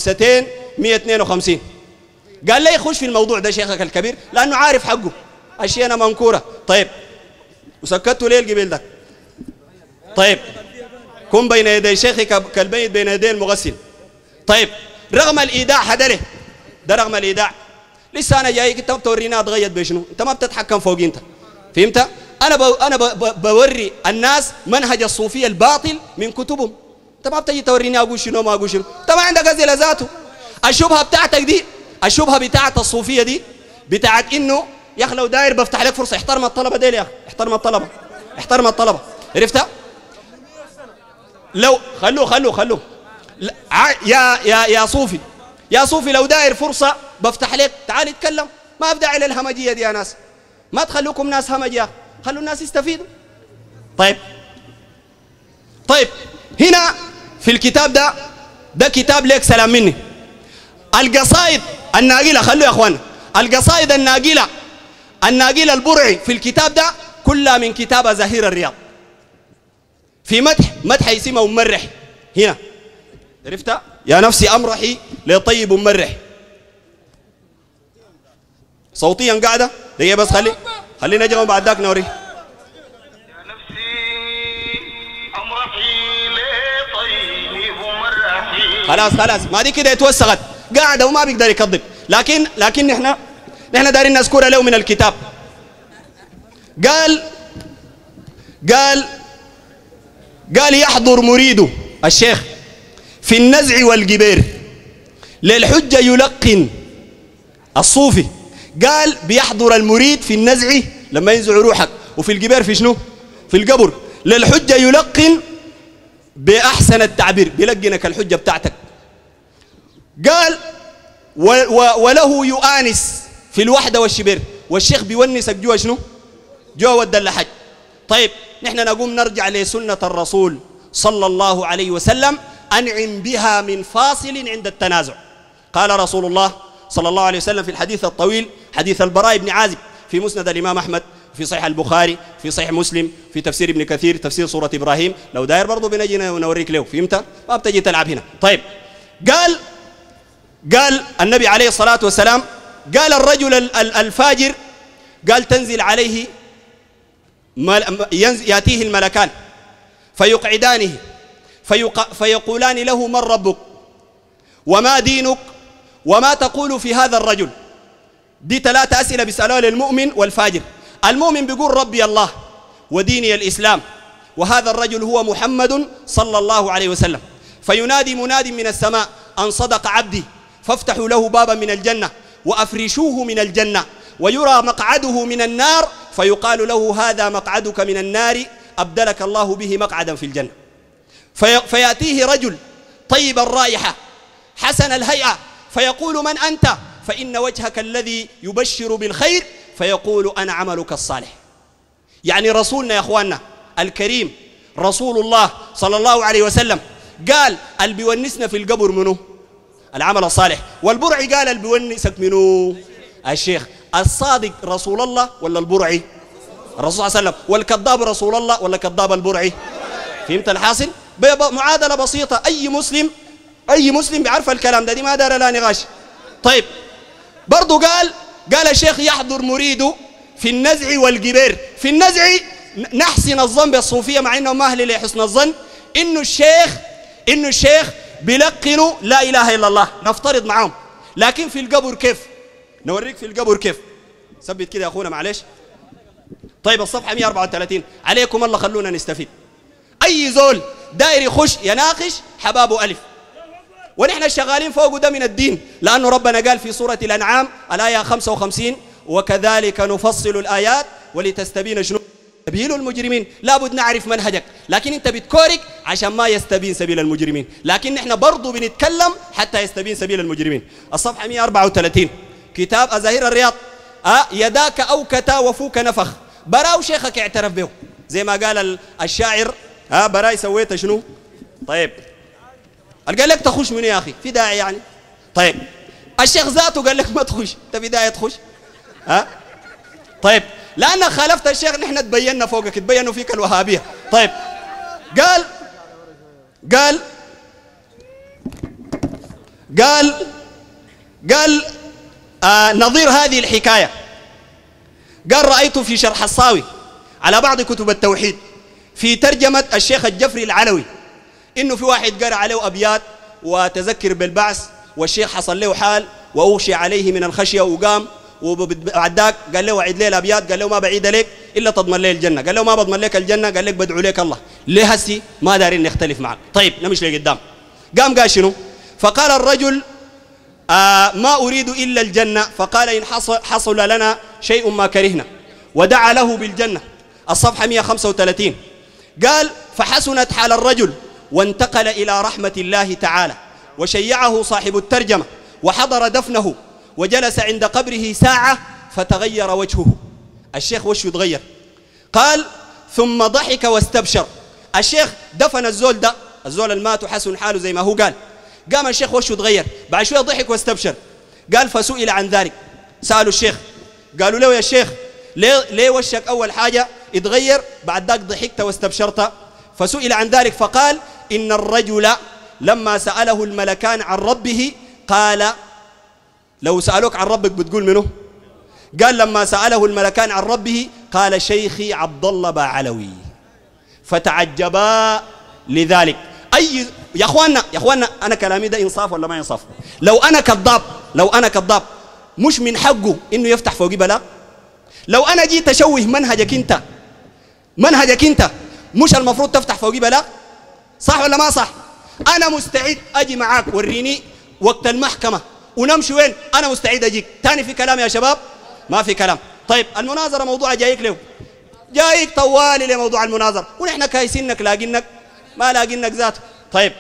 A: 5252. قال لي يخش في الموضوع ده شيخك الكبير لانه عارف حقه، اشياء انا منكوره. طيب وسكتوا ليه القبيل ده؟ طيب كن بين يدي شيخك كالبيت بين يدي المغسل. طيب رغم الايداع هدره ده، رغم الايداع لسه انا جاي انت بتورينا اتغيط بشنو؟ انت ما بتتحكم فوق انت. فهمت؟ انا بوري الناس منهج الصوفيه الباطل من كتبهم. انت ما بتجي توريني اقول شنو ما اقول شنو، انت ما عندك اسئله ذاته. الشبهه بتاعتك دي، الشبهه بتاعت الصوفيه دي بتاعت انه يا اخي لو داير بفتح لك فرصه. احترم الطلبه ديل يا اخي، احترم الطلبه. عرفتها؟ لو خلوه يا صوفي لو داير فرصه بفتح لك، تعال اتكلم. ما ابدأ على الهمجيه دي يا ناس، ما تخلوكم ناس همج يا اخي، خلوا الناس يستفيدوا. طيب هنا في الكتاب ده كتاب ليك سلام مني. القصائد الناقله، خلوا يا اخوانا، القصائد الناقله الناقل البرعي في الكتاب ده كلها من كتاب زهير الرياض في مدح يسمى ممرح. هنا عرفت يا نفسي أمرحي لطيب ممرح. صوتيا قاعدة دقيقة بس خلينا نجرب بعد ذاك نوري. خلاص ما دي كده اتوسخت قاعدة وما بيقدر يكذب. لكن نحن دايرين نذكرها له من الكتاب. قال يحضر مريده الشيخ في النزع والجبير للحجة يلقن الصوفي. قال بيحضر المريد في النزع لما ينزع روحك، وفي الجبير في شنو؟ في القبر. للحجة يلقن بأحسن التعبير، بيلقنك الحجة بتاعتك. قال وله يؤانس في الوحدة والشبير، والشيخ بيونسك جوا شنو؟ جوا ود اللحج. طيب نحن نقوم نرجع لسنة الرسول صلى الله عليه وسلم أنعم بها من فاصل عند التنازع. قال رسول الله صلى الله عليه وسلم في الحديث الطويل، حديث البراء بن عازب في مسند الإمام أحمد، في صحيح البخاري، في صحيح مسلم، في تفسير ابن كثير، تفسير سورة إبراهيم. لو داير برضو بنجي نوريك له، فهمت؟ ما بتجي تلعب هنا. طيب قال النبي عليه الصلاة والسلام، قال الرجل الفاجر، قال تنزل عليه يأتيه الملكان فيقعدانه فيقولان له من ربك وما دينك وما تقول في هذا الرجل. دي 3 أسئلة بيسألوها للمؤمن والفاجر. المؤمن بيقول ربي الله وديني الإسلام وهذا الرجل هو محمد صلى الله عليه وسلم. فينادي مناد من السماء أن صدق عبدي فافتحوا له بابا من الجنة وأفرشوه من الجنة ويرى مقعده من النار فيقال له هذا مقعدك من النار أبدلك الله به مقعدا في الجنة. فيأتيه رجل طيب الرائحة حسن الهيئة فيقول من أنت؟ فإن وجهك الذي يبشر بالخير فيقول أنا عملك الصالح. يعني رسولنا يا أخواننا الكريم رسول الله صلى الله عليه وسلم قال البيونسنا في القبر منه العمل الصالح، والبرعي قال البيونسك منه الشيخ. الصادق رسول الله ولا البرعي؟ الرسول صلى الله عليه وسلم. والكذاب رسول الله ولا كذاب البرعي؟ فهمت الحاصل؟ معادلة بسيطة، أي مسلم بيعرف الكلام ده، دي ما دار لا نقاش. طيب برضو قال الشيخ يحضر مريده في النزع والجبير. في النزع نحسن الظن بالصوفية مع انهم اهل لحسن الظن انه الشيخ بيلقنوا لا اله الا الله، نفترض معاهم. لكن في القبر كيف؟ نوريك في القبر كيف. ثبت كده يا اخونا معلش. طيب الصفحة 134 عليكم الله خلونا نستفيد. اي زول داير يخش يناقش حبابه ألف، ونحن شغالين فوق ده من الدين، لأنه ربنا قال في سورة الأنعام الآية 55 وكذلك نفصل الآيات ولتستبين شنو سبيل المجرمين. لابد نعرف منهجك، لكن انت بتكورك عشان ما يستبين سبيل المجرمين، لكن نحن برضو بنتكلم حتى يستبين سبيل المجرمين. الصفحة 134 كتاب زهير الرياض. يداك أوكتا وفوك نفخ. براو شيخك اعترف به زي ما قال الشاعر. براي سويت شنو؟ طيب قال لك تخش مني يا أخي في داعي يعني؟ طيب الشيخ ذاته قال لك ما تخش، انت في داعي تخش؟ طيب لأنك خالفت الشيخ نحن تبيننا فوقك، تبينوا فيك الوهابية. طيب قال نظير هذه الحكاية. قال رأيت في شرح الصاوي على بعض كتب التوحيد في ترجمة الشيخ الجفري العلوي إنه في واحد قرأ عليه أبيات وتذكر بالبعث، والشيخ حصل له حال وأغشي عليه من الخشية وقام، وبعد ذاك قال له وعد لي الأبيات، قال له ما بعيد لك إلا تضمن لي الجنة، قال له ما بضمن لك الجنة، قال لك بدعو لك الله. ليه هسي ما دارين نختلف معك؟ طيب نمشي لقدام. قال شنو؟ فقال الرجل ما أريد إلا الجنة، فقال إن حصل لنا شيء ما كرهنا، ودعا له بالجنة. الصفحة 135 قال فحسنت حال الرجل وانتقل إلى رحمة الله تعالى، وشيعه صاحب الترجمة وحضر دفنه وجلس عند قبره ساعة فتغير وجهه. الشيخ وشه يتغير. قال ثم ضحك واستبشر. الشيخ دفن الزول ده، الزول المات وحسن حاله زي ما هو قال. قام الشيخ وشه يتغير، بعد شوية ضحك واستبشر. قال فسئل عن ذلك، سألوا الشيخ قالوا له يا شيخ ليه وشك أول حاجة اتغير بعد ذاك ضحكت واستبشرت؟ فسئل عن ذلك فقال إن الرجل لما سأله الملكان عن ربه قال، لو سألوك عن ربك بتقول منه؟ قال لما سأله الملكان عن ربه قال شيخي عبد الله باعلوي، فتعجبا لذلك. يا اخواننا انا كلامي ده انصاف ولا ما انصاف؟ لو انا كذاب مش من حقه انه يفتح فوقي بلاغ؟ لو انا جيت اشوه منهجك انت مش المفروض تفتح فوقي بلاغ؟ صح ولا ما صح؟ انا مستعد اجي معاك وريني وقت المحكمه ونمشي وين، انا مستعد اجيك تاني. في كلام يا شباب؟ ما في كلام. طيب المناظره موضوع جايك له، جايك طوالي لموضوع المناظره ونحن كايسينك لاقينك ما لاقينك ذاته. طيب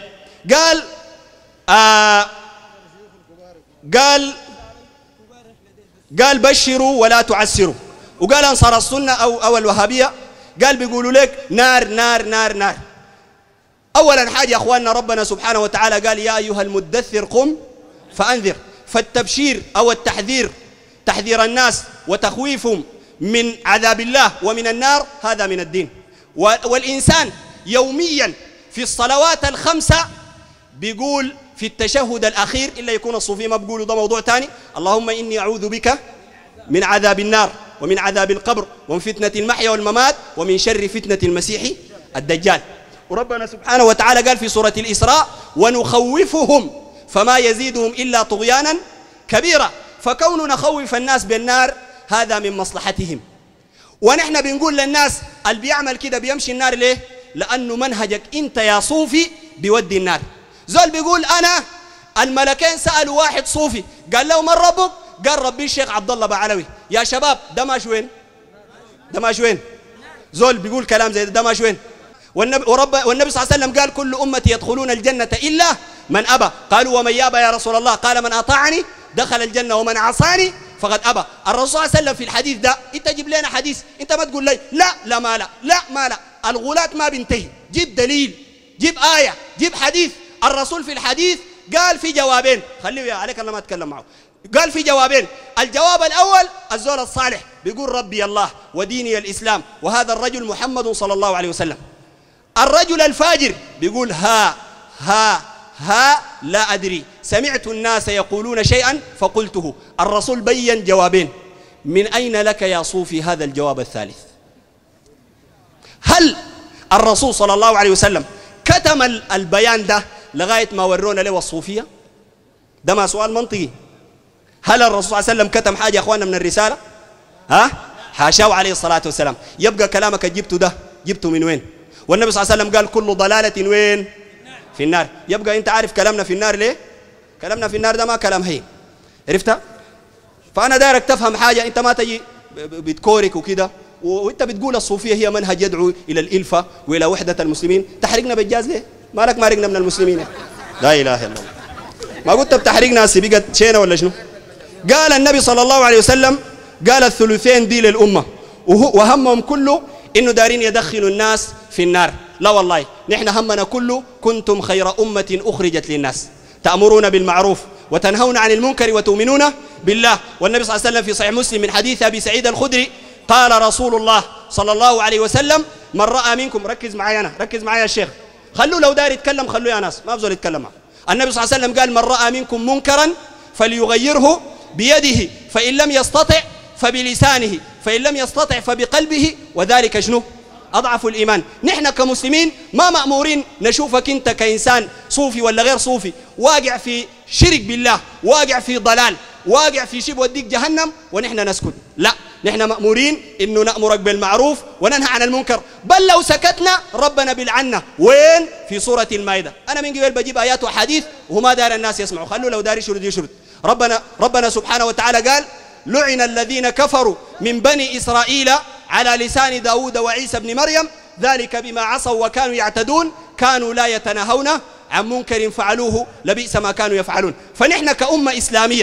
A: قال بشروا ولا تعسروا، وقال انصار السنه او الوهابيه قال بيقولوا لك نار نار نار نار. اولا حاجه يا اخواننا ربنا سبحانه وتعالى قال يا ايها المدثر قم فانذر، فالتبشير او التحذير، تحذير الناس وتخويفهم من عذاب الله ومن النار، هذا من الدين. والإنسان يوميا في الصلوات الخمسة بيقول في التشهد الأخير، إلا يكون الصوفي ما بيقولوا ده موضوع تاني، اللهم إني أعوذ بك من عذاب النار ومن عذاب القبر ومن فتنة المحيا والممات ومن شر فتنة المسيح الدجال. وربنا سبحانه وتعالى قال في سورة الإسراء ونخوفهم فما يزيدهم إلا طغيانا كبيرا. فكون نخوف الناس بالنار هذا من مصلحتهم، ونحن بنقول للناس اللي بيعمل كده بيمشي النار ليه؟ لأنه منهجك انت يا صوفي بيودي النار. زول بيقول أنا الملكين سألوا واحد صوفي قال له من ربك؟ قال ربي الشيخ عبد الله باعلوي. يا شباب ده ماشي وين؟ ده ماشي وين؟ زول بيقول كلام زي ده ماشي وين؟ والنبي صلى الله عليه وسلم قال كل أمتي يدخلون الجنة إلا من أبى. قالوا ومن يابى يا رسول الله؟ قال من أطاعني دخل الجنة ومن عصاني فقد أبى. الرسول صلى الله عليه وسلم في الحديث ده، انت جيب لنا حديث، انت ما تقول لي لا ما لا الغلاة ما بينتهي، جيب دليل، جيب آية، جيب حديث. الرسول في الحديث قال في جوابين، خليه عليك الله ما اتكلم معه، قال في جوابين. الجواب الأول الزول الصالح بيقول ربي الله وديني الإسلام وهذا الرجل محمد صلى الله عليه وسلم. الرجل الفاجر بيقول ها لا أدري، سمعت الناس يقولون شيئا فقلته. الرسول بين جوابين، من أين لك يا صوفي هذا الجواب الثالث؟ هل الرسول صلى الله عليه وسلم كتم البيان ده لغاية ما ورونا له الصوفية؟ ده ما سؤال منطقي. هل الرسول صلى الله عليه وسلم كتم حاجة يا أخواننا من الرسالة؟ حاشاه عليه الصلاة والسلام. يبقى كلامك جبته ده جبته من وين؟ والنبي صلى الله عليه وسلم قال كل ضلالة وين؟ في النار. يبقى انت عارف كلامنا في النار ليه؟ كلامنا في النار ده ما كلام هين، عرفتها؟ فانا دايرك تفهم حاجه، انت ما تجي بتكورك وكده وانت بتقول الصوفيه هي منهج يدعو الى الالفه والى وحده المسلمين، تحرقنا بالجاز ليه؟ مالك مارقنا من المسلمين؟ لا اله الا الله. ما قلت بتحرقنا هسه بقت شينه ولا شنو؟ قال النبي صلى الله عليه وسلم قال الثلثين دي للامه وهمهم كله انه دارين يدخلوا الناس في النار. لا والله نحن همنا كله كنتم خير أمة أخرجت للناس تأمرون بالمعروف وتنهون عن المنكر وتؤمنون بالله. والنبي صلى الله عليه وسلم في صحيح مسلم من حديث أبي سعيد الخدري قال رسول الله صلى الله عليه وسلم من رأى منكم، ركز معي يا الشيخ، خلوا لو داير يتكلم خلوا يا ناس ما بزول يتكلم معه. النبي صلى الله عليه وسلم قال من رأى منكم منكرا فليغيره بيده فإن لم يستطع فبلسانه فإن لم يستطع فبقلبه وذلك شنو؟ أضعف الإيمان. نحن كمسلمين ما مأمورين نشوفك أنت كإنسان صوفي ولا غير صوفي واقع في شرك بالله، واقع في ضلال، واقع في شيء بوديك جهنم ونحن نسكت. لا، نحن مأمورين إنه نأمرك بالمعروف وننهى عن المنكر، بل لو سكتنا ربنا بالعنة. وين؟ في سورة المائدة. أنا من قبل بجيب آيات وحديث وما دار الناس يسمعوا، خلوا لو دار يشرد يشرد. ربنا سبحانه وتعالى قال لعن الذين كفروا من بني إسرائيل على لسان داود وعيسى بن مريم ذلك بما عصوا وكانوا يعتدون كانوا لا يتناهون عن منكر فعلوه لبئس ما كانوا يفعلون. فنحن كأمة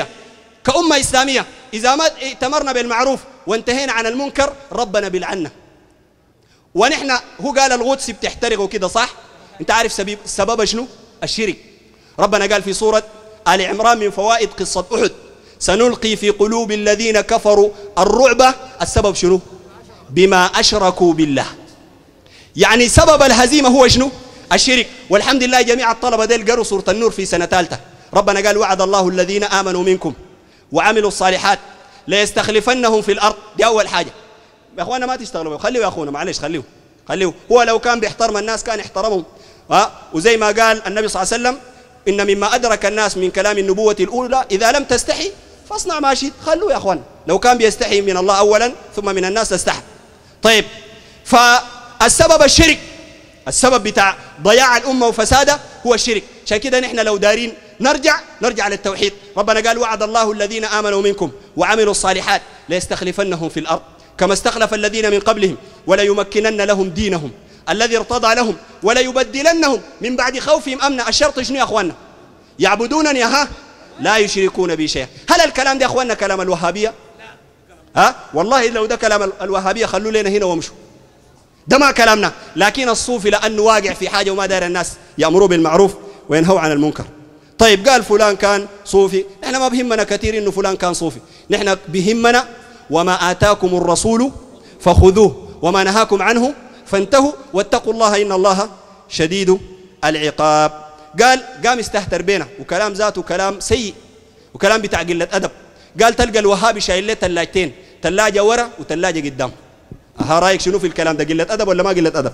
A: إسلامية إذا ما ائتمرنا بالمعروف وانتهينا عن المنكر ربنا بالعنة. ونحن هو قال القدس بتحترق وكده صح؟ انت عارف سبب شنو؟ الشرك. ربنا قال في سورة آل عمران من فوائد قصة أحد سنلقي في قلوب الذين كفروا الرعب السبب شنو؟ بما أشركوا بالله. يعني سبب الهزيمة هو شنو؟ الشرك. والحمد لله جميع الطلبة ديل قروا سورة النور في سنة ثالثة. ربنا قال وعد الله الذين آمنوا منكم وعملوا الصالحات ليستخلفنهم في الأرض. دي أول حاجة. يا أخوانا ما تشتغلوا، خليه يا أخونا معلش، خليه. هو لو كان بيحترم الناس كان احترمهم. وزي ما قال النبي صلى الله عليه وسلم إن مما أدرك الناس من كلام النبوة الأولى إذا لم تستحي فاصنع ما شئت. خلوه يا أخوان، لو كان بيستحي من الله أولا ثم من الناس استحى. طيب، فالسبب الشرك، السبب بتاع ضياع الأمة وفسادها هو الشرك. عشان كده نحن لو دارين نرجع للتوحيد. ربنا قال وعد الله الذين آمنوا منكم وعملوا الصالحات ليستخلفنهم في الأرض كما استخلف الذين من قبلهم وليمكنن لهم دينهم الذي ارتضى لهم وليبدلنهم من بعد خوفهم أمنا. الشرط شنو يا أخوانا؟ يعبدونني لا يشركون بي شيئا. هل الكلام ده يا أخوانا كلام الوهابية؟ والله لو ده كلام الوهابية خلوا لنا هنا وامشوا، ده ما كلامنا. لكن الصوفي لأنه واقع في حاجة وما دار الناس يأمروا بالمعروف وينهوا عن المنكر. طيب، قال فلان كان صوفي، نحن ما بهمنا كثير إنه فلان كان صوفي، نحن بهمنا وما آتاكم الرسول فخذوه وما نهاكم عنه فانتهوا واتقوا الله إن الله شديد العقاب. قام استهتر بينا، وكلام ذاته كلام سيء وكلام بتاع قلة أدب. قال تلقى الوهابي شايل له ثلاجتين، ثلاجة ورا وثلاجة قدام. رايك شنو في الكلام ده؟ قلة أدب ولا ما قلة أدب؟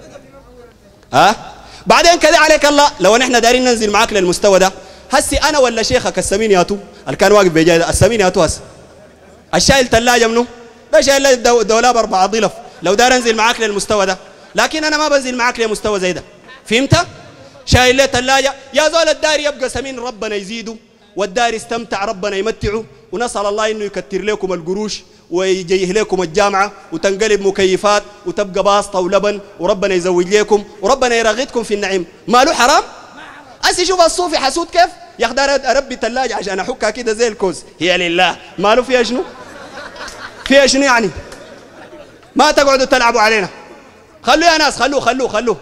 A: بعدين كذا عليك الله، لو نحن دارين ننزل معاك للمستوى ده، هسي أنا ولا شيخك السمين ياتو اللي كان واقف بجاي السمين ياتو هسي الشايل ثلاجة منه ده شايل دولاب 4 ضلف. لو دار انزل معاك للمستوى ده، لكن انا ما بنزل معاك لمستوى زي ده. فهمت؟ شايل له ثلاجه يا زول، الدار يبقى سمين ربنا يزيده، والدار يستمتع ربنا يمتعه، ونسال الله انه يكتر لكم القروش ويجيه لكم الجامعه وتنقلب مكيفات وتبقى باسطه ولبن وربنا يزوج لكم وربنا يرغدكم في النعيم. ماله حرام؟ هسي شوف الصوفي حسود كيف يقدر اربي ثلاجه عشان احكها كده زي الكوز، هي لله. ماله فيها شنو؟ فيها شنو يعني؟ ما تقعدوا تلعبوا علينا. خلوا يا ناس، خلوا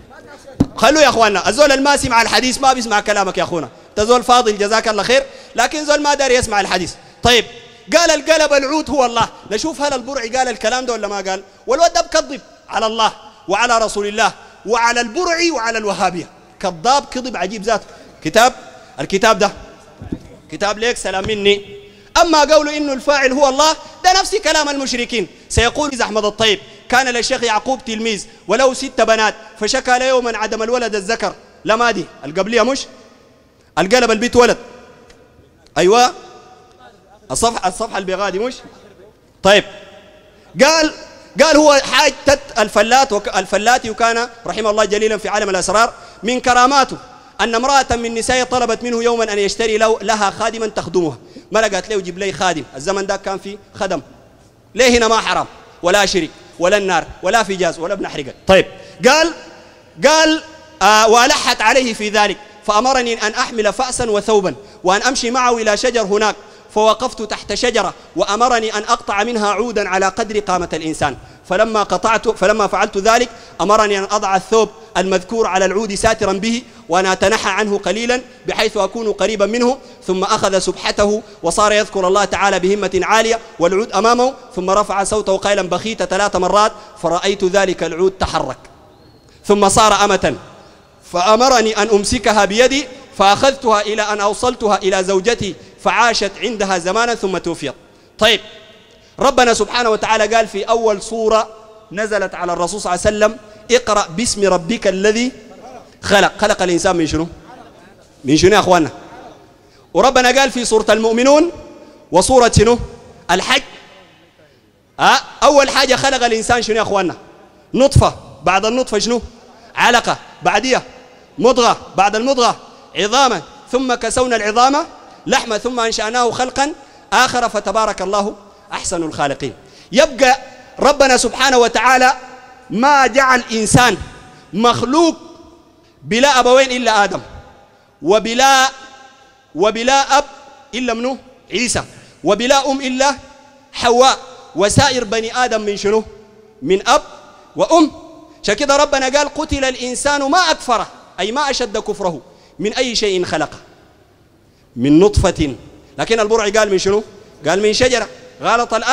A: يا اخواننا. الزول الما سمع الحديث ما بيسمع كلامك يا اخونا. انت زول فاضل جزاك الله خير، لكن زول ما داري يسمع الحديث. طيب، قال القلب العود هو الله. نشوف هل البرعي قال الكلام ده ولا ما قال؟ والواد ده بكذب على الله وعلى رسول الله وعلى البرعي وعلى الوهابيه. كذاب كذب عجيب ذاته. الكتاب ده كتاب ليك سلام مني. أما قولوا إنه الفاعل هو الله، ده نفس كلام المشركين. سيقول أحمد الطيب كان للشيخ يعقوب تلميذ وله 6 بنات فشكى يوما عدم الولد الذكر. لما دي القبلية مش القلب البيت ولد. أيوة الصفحة البغادي مش. طيب، قال هو حاجة الفلاتي، وكان رحمه الله جليلا في عالم الأسرار. من كراماته أن امرأة من نساء طلبت منه يوما أن يشتري لها خادما تخدمها. ما لقت له يجيب لي خادم، الزمن ده كان فيه خدم. ليه هنا ما حرام ولا شرك ولا النار ولا في جاز ولا ابن حرقة. طيب، قال والحت عليه في ذلك فأمرني أن أحمل فأسا وثوبا وأن أمشي معه إلى شجر هناك، فوقفت تحت شجرة وأمرني أن أقطع منها عودا على قدر قامة الإنسان. فلما فعلت ذلك أمرني أن أضع الثوب المذكور على العود ساترا به وأن أتنحى عنه قليلا بحيث أكون قريبا منه. ثم أخذ سبحته وصار يذكر الله تعالى بهمة عالية والعود أمامه، ثم رفع صوته قائلا بخيت 3 مرات فرأيت ذلك العود تحرك. ثم صار أمة فأمرني أن أمسكها بيدي فأخذتها إلى أن أوصلتها إلى زوجتي فعاشت عندها زمانا ثم توفيت. طيب، ربنا سبحانه وتعالى قال في أول سورة نزلت على الرسول صلى الله عليه وسلم اقرأ باسم ربك الذي خلق الإنسان من شنو؟ من شنو يا أخوانا؟ وربنا قال في سورة المؤمنون وسورة شنو؟ الحج. أول حاجة خلق الإنسان شنو يا أخوانا؟ نطفة، بعد النطفة شنو؟ علقة، بعديها مضغة، بعد المضغة عظاما، ثم كسونا العظام لحمة، ثم أنشأناه خلقا آخر فتبارك الله أحسن الخالقين. يبقى ربنا سبحانه وتعالى ما جعل إنسان مخلوق بلا أبوين إلا آدم، وبلا أب إلا منه عيسى، وبلا أم إلا حواء، وسائر بني آدم من شنو؟ من أب وأم. عشان كده ربنا قال قتل الإنسان ما أكفره، أي ما أشد كفره، من أي شيء خلقه؟ من نطفة. لكن البرعي قال من شنو؟ قال من شجرة. غلط الآية.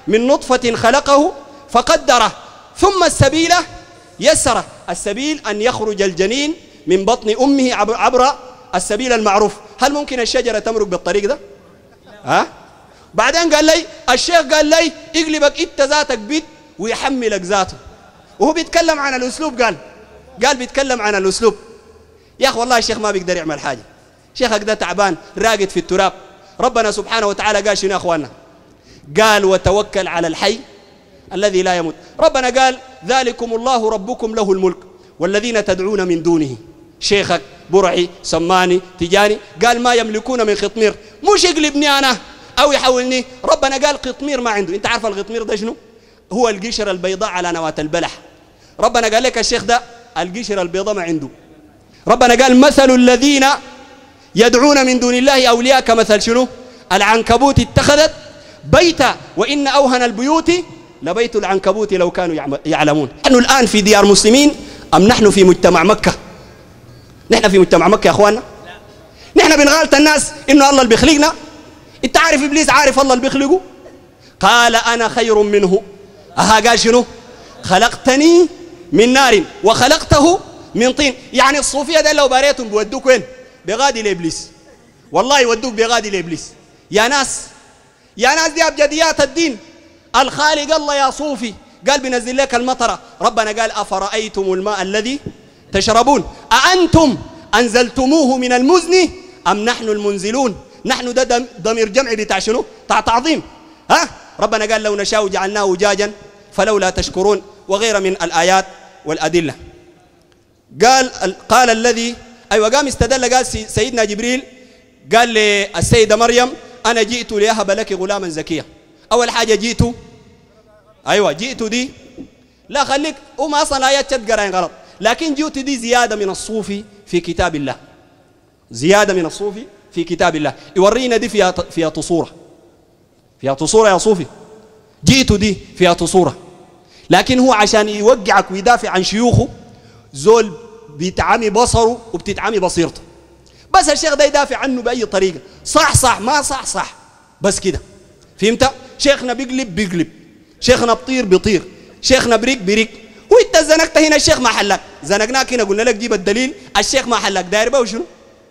A: من نطفة خلقه فقدره ثم السبيل يسره. السبيل أن يخرج الجنين من بطن أمه عبر السبيل المعروف. هل ممكن الشجرة تمرق بالطريق ده؟ ها؟ بعدين قال لي الشيخ قال لي اقلبك انت ذاتك بيت ويحملك ذاته، وهو بيتكلم عن الأسلوب. قال بيتكلم عن الأسلوب. يا أخي والله الشيخ ما بيقدر يعمل حاجة. شيخك ده تعبان راقد في التراب. ربنا سبحانه وتعالى قال شنو يا أخواننا؟ قال وتوكل على الحي الذي لا يموت. ربنا قال ذلكم الله ربكم له الملك والذين تدعون من دونه. شيخك برعي سماني تجاني قال ما يملكون من خطمير، مش يقلبني أنا أو يحولني. ربنا قال قطمير ما عنده. أنت عارف القطمير ده شنو؟ هو القشرة البيضاء على نواة البلح. ربنا قال لك الشيخ ده القشرة البيضاء ما عنده. ربنا قال مثل الذين يدعون من دون الله أولياء كمثل شنو؟ العنكبوت اتخذت بيتا وإن أوهن البيوت لبيت العنكبوت لو كانوا يعلمون. نحن الآن في ديار مسلمين أم نحن في مجتمع مكة؟ نحن في مجتمع مكة يا أخواننا. نحن بنغالط الناس إنه الله اللي بيخلقنا. أنت عارف إبليس عارف الله اللي بيخلقه؟ قال أنا خير منه. قال شنو؟ خلقتني من نار وخلقته من طين. يعني الصوفية ده لو باريتهم بيودوك وين؟ بغادي لإبليس. والله يودوك بغادي لإبليس. يا ناس دي أبجديات الدين. الخالق الله يا صوفي قال بنزل لك المطره. ربنا قال أفرأيتم الماء الذي تشربون أأنتم أنزلتموه من المزن أم نحن المنزلون. نحن ده ضمير جمع بتاع شنو؟ بتاع تعظيم. ربنا قال لو نشاء جعلناه أجاجا فلولا تشكرون وغير من الآيات والأدلة. قال الذي قام استدل. قال سيدنا جبريل قال للسيدة مريم أنا جئت لأهب لك غلاما زكيا. أول حاجة جئت دي لا خليك وما أصلا آيات تتقرأ غلط، لكن جئت دي زيادة من الصوفي في كتاب الله. زيادة من الصوفي في كتاب الله يورينا دي فيها تصورة يا صوفي. جئت دي فيها تصورة، لكن هو عشان يوقعك ويدافع عن شيوخه زول بيتعمي بصره وبتتعمي بصيرته. بس الشيخ ده يدافع عنه بأي طريقة، صح ما صح بس كده. فهمت؟ شيخنا بيقلب، شيخنا بيطير، شيخنا بريك. وانت زنقت هنا الشيخ ما حلك، زنقناك هنا قلنا لك جيب الدليل الشيخ ما حلك، داير بقى وشنو؟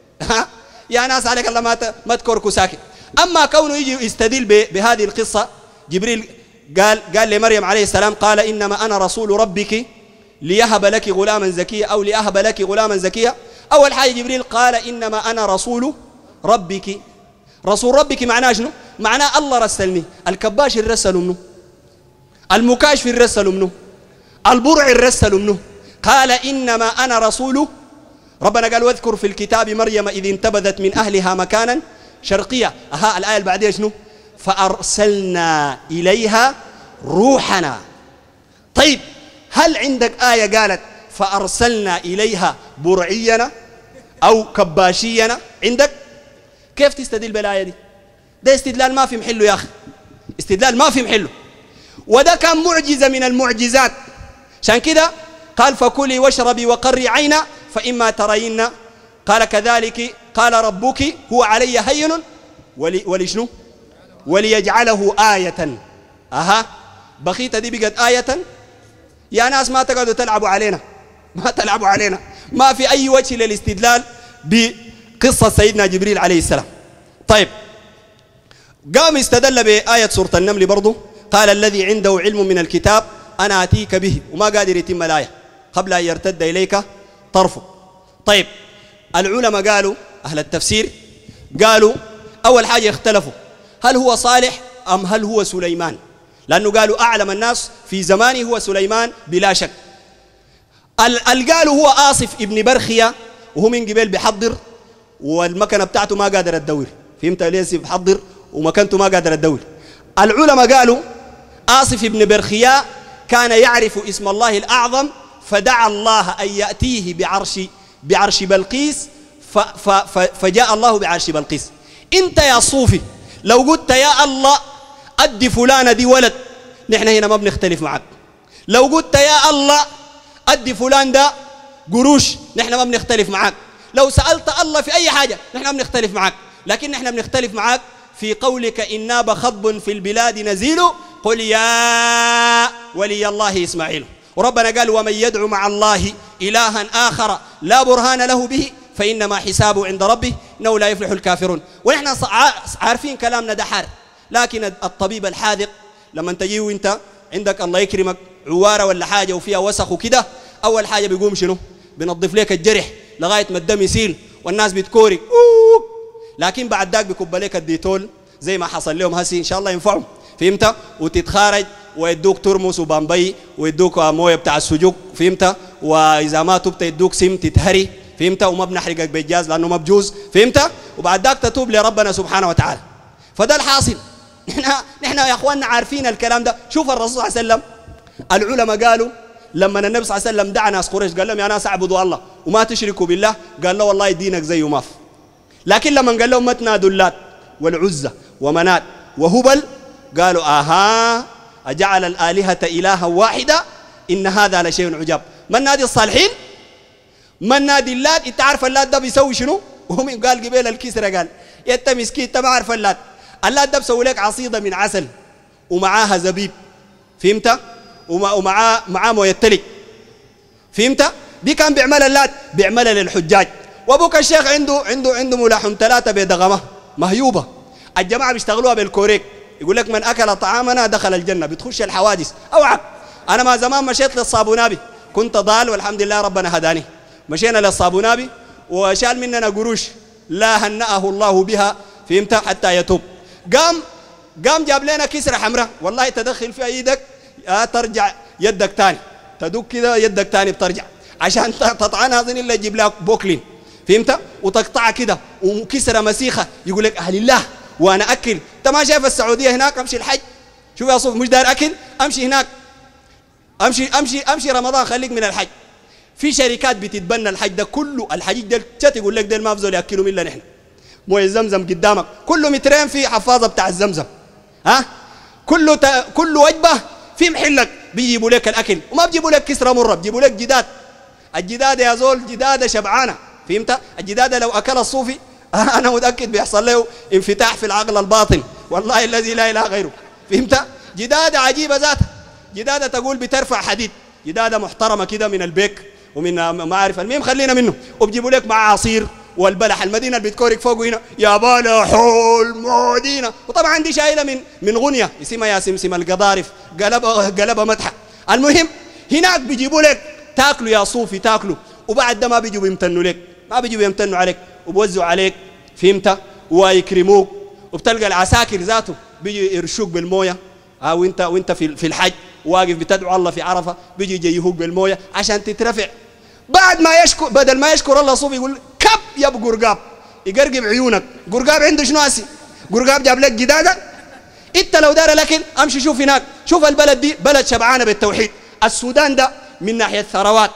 A: يا ناس عليك الله ما تكركوا ساكت. أما كونه يجي يستدل بهذه القصة، جبريل قال لمريم عليه السلام قال إنما أنا رسول ربك ليهب لك غلاما زكيا أو لأهب لك غلاما زكيا. أول حاجة جبريل قال إنما أنا رسول ربك. رسول ربك معناه شنو؟ معناه الله رسلني. الكباش الرسل منه، المكاشف الرسل منه، البرع الرسل منه. قال إنما أنا رسول. ربنا قال واذكر في الكتاب مريم إذ انتبذت من أهلها مكانا شرقيا. الآية اللي بعدها شنو؟ فأرسلنا إليها روحنا. طيب هل عندك آية قالت فأرسلنا إليها برعينا أو كباشينا؟ عندك؟ كيف تستدل بالآية دي؟ ده استدلال ما في محله يا أخي، استدلال ما في محله. وده كان معجزة من المعجزات. عشان كده قال فكلي واشربي وقري عينا فإما ترين قال كذلك قال ربك هو علي هين ولشنو؟ وليجعله آية. بخيتة دي بقت آية. يا ناس ما تقعدوا تلعبوا علينا، ما في أي وجه للاستدلال بقصة سيدنا جبريل عليه السلام. طيب قام استدل بآية سورة النمل برضو. قال الذي عنده علم من الكتاب أنا أتيك به، وما قادر يتم الآية قبل أن يرتد إليك طرفه. طيب العلماء قالوا أهل التفسير قالوا أول حاجة اختلفوا هل هو صالح أم هل هو سليمان، لأنه قالوا أعلم الناس في زمانه هو سليمان بلا شك. قالوا هو آصف ابن برخية وهو من قبل بيحضر والمكنة بتاعته ما قادر تدور. فهمت ليس بيحضر ومكنته ما قادر تدور. العلماء قالوا آصف ابن برخية كان يعرف اسم الله الأعظم فدعا الله أن يأتيه بعرش بلقيس فجاء الله بعرش بلقيس. انت يا صوفي لو قلت يا الله أدي فلانة دي ولد نحن هنا ما بنختلف معك. لو قلت يا الله أدي فلان ده قروش نحن ما بنختلف معك. لو سألت الله في أي حاجة نحن ما بنختلف معك، لكن نحن بنختلف معك في قولك إن ناب خضب في البلاد نزيل قل يا ولي الله إسماعيل. وربنا قال ومن يدعو مع الله إلها آخر لا برهان له به فإنما حسابه عند ربه إنه لا يفلح الكافرون. ونحن عارفين كلامنا ده حار، لكن الطبيب الحاذق لما تجي وانت عندك الله يكرمك عوارة ولا حاجة وفيها وسخ وكده، أول حاجة بيقوم شنو؟ بنظف لك الجرح لغاية ما الدم يسيل والناس بتكورك، لكن بعد ذاك بيكب لك الديتول زي ما حصل لهم هسي إن شاء الله ينفعهم، فهمت؟ وتتخارج ويدوك ترمس وبامبي ويدوك مويه بتاع السجوك، فهمت؟ واذا ما تبت يدوك سم تتهري، فهمت؟ وما بنحرقك بالجاز لانه ما بجوز، فهمت؟ وبعد ذاك تتوب لربنا سبحانه وتعالى. فده الحاصل. نحن يا اخواننا عارفين الكلام ده. شوف الرسول صلى الله عليه وسلم العلماء قالوا لما النبي صلى الله عليه وسلم دعا ناس قريش قال لهم يا ناس اعبدوا الله وما تشركوا بالله، قال له والله دينك زي ما في. لكن لما قال لهم ما تنادوا اللات والعزى ومنات وهبل، قالوا اها أجعل الآلهة إلها واحدة إن هذا لشيء عجاب. من نادي الصالحين؟ من نادي اللات؟ انت عارف اللات ده بيسوي شنو؟ وهم قال قبيل الكسرة قال انت مسكين انت ما عارف اللات. اللات ده بيسوي لك عصيدة من عسل ومعاها زبيب، فهمت؟ ومعاه مويه تلج، فهمت؟ دي كان بيعملها اللات، بيعملها للحجاج. وابوك الشيخ عنده ملاحم 3 بدغمه مهيوبه، الجماعه بيشتغلوها بالكوريك، يقول لك من اكل طعامنا دخل الجنه، بتخش الحوادث. اوعى. انا ما زمان مشيت للصابونابي، كنت ضال والحمد لله ربنا هداني، مشينا للصابونابي وشال مننا قروش لا هنأه الله بها، فهمت؟ حتى يتوب. قام جاب لنا كسرة حمراء، والله تدخل فيها ايدك ترجع يدك تاني، تدق كده يدك تاني بترجع، عشان تطعنها ظن الا يجيب لك بوكلين، فهمت؟ وتقطعها كده وكسرة مسيخة، يقول لك اهل الله وانا اكل. انت ما شايف السعوديه هناك؟ امشي الحج، شوف يا صوف مش داير اكل، امشي هناك، امشي رمضان خليك من الحج. في شركات بتتبنى الحج ده كله، الحج ده تقول لك ده ما بزول ياكلوا الا نحن. مويه زمزم قدامك كله مترين في حفاظه بتاع الزمزم، ها؟ كل وجبه في محلك بيجيبوا لك الاكل، وما بيجيبوا لك كسره مره، بيجيبوا لك جداد. الجداد يا زول جداده شبعانه، فهمت؟ الجداده لو اكل الصوفي انا متاكد بيحصل له انفتاح في العقل الباطن، والله الذي لا اله غيره، فهمت؟ جداده عجيبه ذاتها، جداده تقول بترفع حديد، جداده محترمه كده من البيك ومن ما اعرف، المهم خلينا منه. وبجيبوا لك مع عصير والبلح، المدينه اللي بتكورك فوق هنا يا بلح المدينه. وطبعا دي شايله من غنيه اسمها يا سمسم القضارف، قلبها مدحه. المهم هناك بيجيبوا لك تاكلوا يا صوفي تاكلوا، وبعد ده ما بيجوا بيمتنوا لك، ما بيجوا بيمتنوا عليك وبوزعوا عليك، فهمت؟ ويكرموك. وبتلقى العساكر ذاته بيجي يرشوك بالمويه، وانت في الحج واقف بتدعو الله في عرفه، بيجي يجيهوك بالمويه عشان تترفع. بعد ما يشكر، بدل ما يشكر الله صوفي يقول كب يا ابو قرقاب، يقرقب عيونك. قرقاب عنده شنو هسي؟ قرقاب جاب لك جداده. انت لو دار لكن امشي شوف هناك، شوف البلد دي بلد شبعانه بالتوحيد. السودان ده من ناحيه ثروات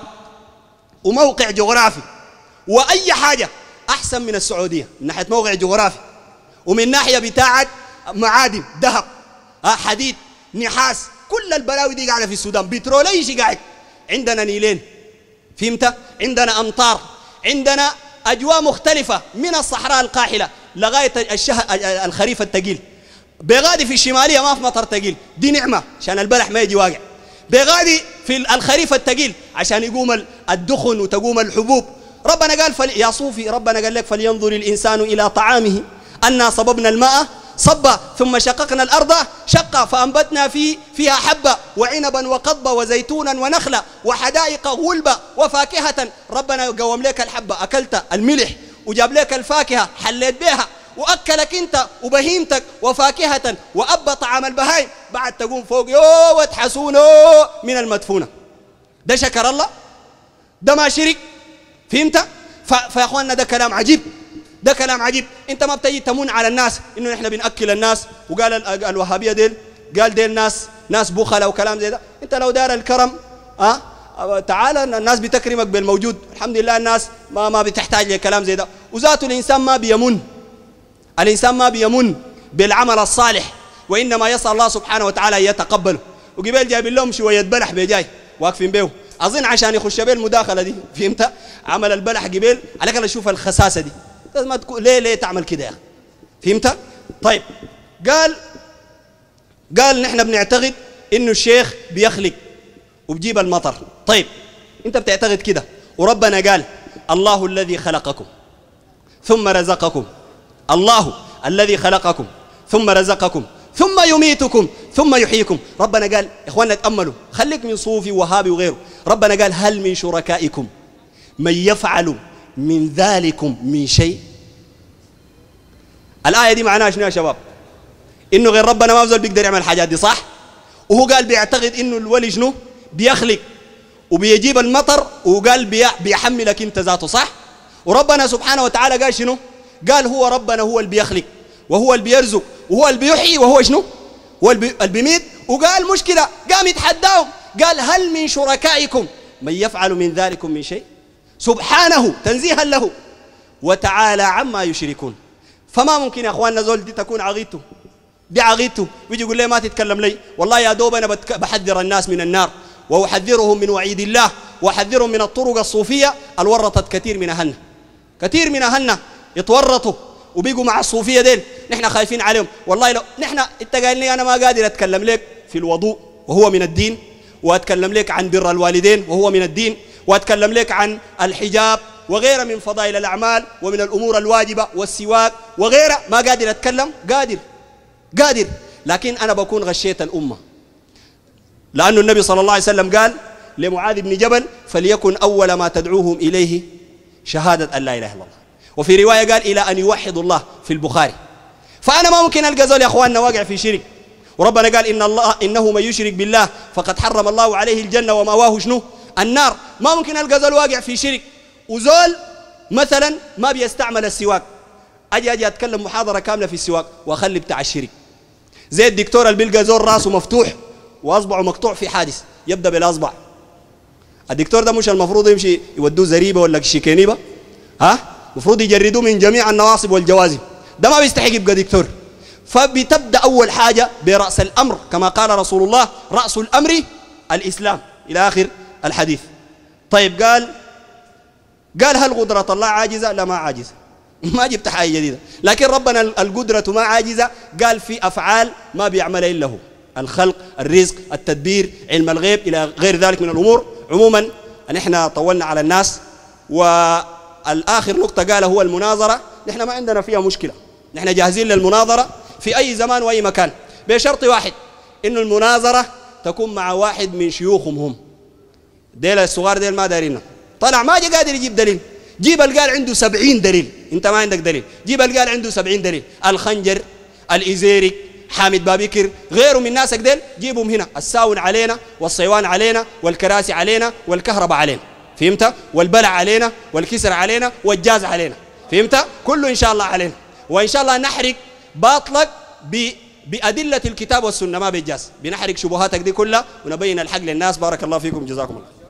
A: وموقع جغرافي واي حاجه احسن من السعوديه من ناحيه موقع جغرافي، ومن ناحيه بتاعه معادن ذهب حديد نحاس، كل البلاوي دي قاعده في السودان. بترول اي شيء قاعد. عندنا نيلين، فهمت؟ عندنا امطار، عندنا اجواء مختلفه من الصحراء القاحله لغايه الخريف الثقيل. بغادي في الشماليه ما في مطر ثقيل، دي نعمه عشان البلح ما يجي واقع. بغادي في الخريف الثقيل عشان يقوم الدخن وتقوم الحبوب. ربنا قال يا صوفي، ربنا قال لك فلينظر الانسان الى طعامه انا صببنا الماء صبا ثم شققنا الارض شقا فانبتنا فيها حبا وعنبا وقضبا وزيتونا ونخلا وحدائق غلبا وفاكهه. ربنا قوم لك الحبه، اكلت الملح وجاب لك الفاكهه حليت بها، واكلك انت وبهيمتك وفاكهه وابى طعام البهايم. بعد تقوم فوق يو وتحسونه من المدفونه. ده شكر الله؟ ده ما شرك، فهمت؟ فيا اخواننا ده كلام عجيب، ده كلام عجيب. انت ما بتجي تمون على الناس انه نحن بناكل الناس، وقال الوهابيه ديل قال ديل ناس بخله وكلام زي ده. انت لو دار الكرم تعال، الناس بتكرمك بالموجود، الحمد لله. الناس ما بتحتاج لكلام زي ده. وذاته الانسان ما بيمن، الانسان ما بيمن بالعمل الصالح، وانما يسأل الله سبحانه وتعالى ان يتقبله. وقبل جايب لهم شويه بلح بجاي واقفين به، اظن عشان يخش به المداخله دي، فهمت؟ عمل البلح قبل على كده. شوف الخساسه دي، ليه تعمل كده يا اخي؟ فهمت؟ طيب قال قال نحن بنعتقد إنه الشيخ بيخلق وبجيب المطر. طيب أنت بتعتقد كده، وربنا قال الله الذي خلقكم ثم رزقكم، الله الذي خلقكم ثم رزقكم ثم يميتكم ثم يحييكم. ربنا قال يا إخواننا تأملوا، خليك من صوفي وهابي وغيره، ربنا قال هل من شركائكم من يفعل من ذلكم من شيء؟ الآية دي معناها شنو يا شباب؟ إنه غير ربنا ما بزول بيقدر يعمل الحاجات دي، صح؟ وهو قال بيعتقد إنه الولي شنو؟ بيخلق وبيجيب المطر، وقال بيحملك انت ذاته، صح؟ وربنا سبحانه وتعالى قال شنو؟ قال هو ربنا هو اللي بيخلق وهو اللي بيرزق وهو اللي بيحيي وهو شنو؟ هو اللي بيميت. وقال مشكلة، قام يتحداهم قال هل من شركائكم من يفعل من ذلكم من شيء؟ سبحانه تنزيها له وتعالى عما يشركون. فما ممكن يا اخواننا زول دي تكون عقيدته، دي عقيدته، ويجي يقول لي ما تتكلم لي، والله يا دوب انا بحذر الناس من النار واحذرهم من وعيد الله واحذرهم من الطرق الصوفيه الورطت كثير من اهلنا، كثير من اهلنا يتورطوا وبيجوا مع الصوفيه ديل، نحن خايفين عليهم. والله لو نحن انت قايل لي انا ما قادر اتكلم لك في الوضوء وهو من الدين، واتكلم لك عن بر الوالدين وهو من الدين، واتكلم لك عن الحجاب وغيرها من فضائل الاعمال ومن الامور الواجبه والسواك وغيرها، ما قادر اتكلم، قادر، لكن انا بكون غشيت الامه، لانه النبي صلى الله عليه وسلم قال لمعاذ بن جبل فليكن اول ما تدعوهم اليه شهاده ان لا اله الا الله، وفي روايه قال الى ان يوحدوا الله في البخاري. فانا ما ممكن القى زول يا اخواننا واقع في شرك، وربنا قال انه من يشرك بالله فقد حرم الله عليه الجنه ومأواه شنو؟ النار. ما ممكن القى زول واقع في شرك وزول مثلا ما بيستعمل السواك، اجي اتكلم محاضره كامله في السواك واخلي بتاع الشرك، زي الدكتور اللي بيلقى زول راسه مفتوح واصبعه مقطوع في حادث، يبدا بالاصبع. الدكتور ده مش المفروض يمشي يودوه زريبه ولا شيكينيبه، المفروض يجردوه من جميع النواصب والجوازم، ده ما بيستحق يبقى دكتور. فبتبدا اول حاجه براس الامر كما قال رسول الله راس الامر الاسلام الى اخر الحديث. طيب قال هل قدره الله عاجزه؟ لا، ما عاجزه، ما جبت حاجه جديده، لكن ربنا القدره ما عاجزه، قال في افعال ما بيعمل الا هو، الخلق، الرزق، التدبير، علم الغيب الى غير ذلك من الامور. عموما نحن طولنا على الناس، والاخر نقطه قال هو المناظره، نحن ما عندنا فيها مشكله، نحن جاهزين للمناظره في اي زمان واي مكان، بشرط واحد، انه المناظره تكون مع واحد من شيوخهم هم. ديل الصغار ديل ما دارينا، طلع ما جا قادر يجيب دليل، جيب القال عنده 70 دليل، انت ما عندك دليل، جيب القال عنده 70 دليل، الخنجر، الإزيري، حامد بابكر، غيره من ناسك ديل جيبهم هنا، الساون علينا والصيوان علينا والكراسي علينا والكهرباء علينا، فهمت؟ والبلع علينا والكسر علينا والجاز علينا، فهمت؟ كله ان شاء الله علينا، وان شاء الله نحرق باطلك بأدلة الكتاب والسنة، ما بالجاز، بنحرق شبهاتك دي كلها ونبين الحق للناس. بارك الله فيكم، جزاكم الله.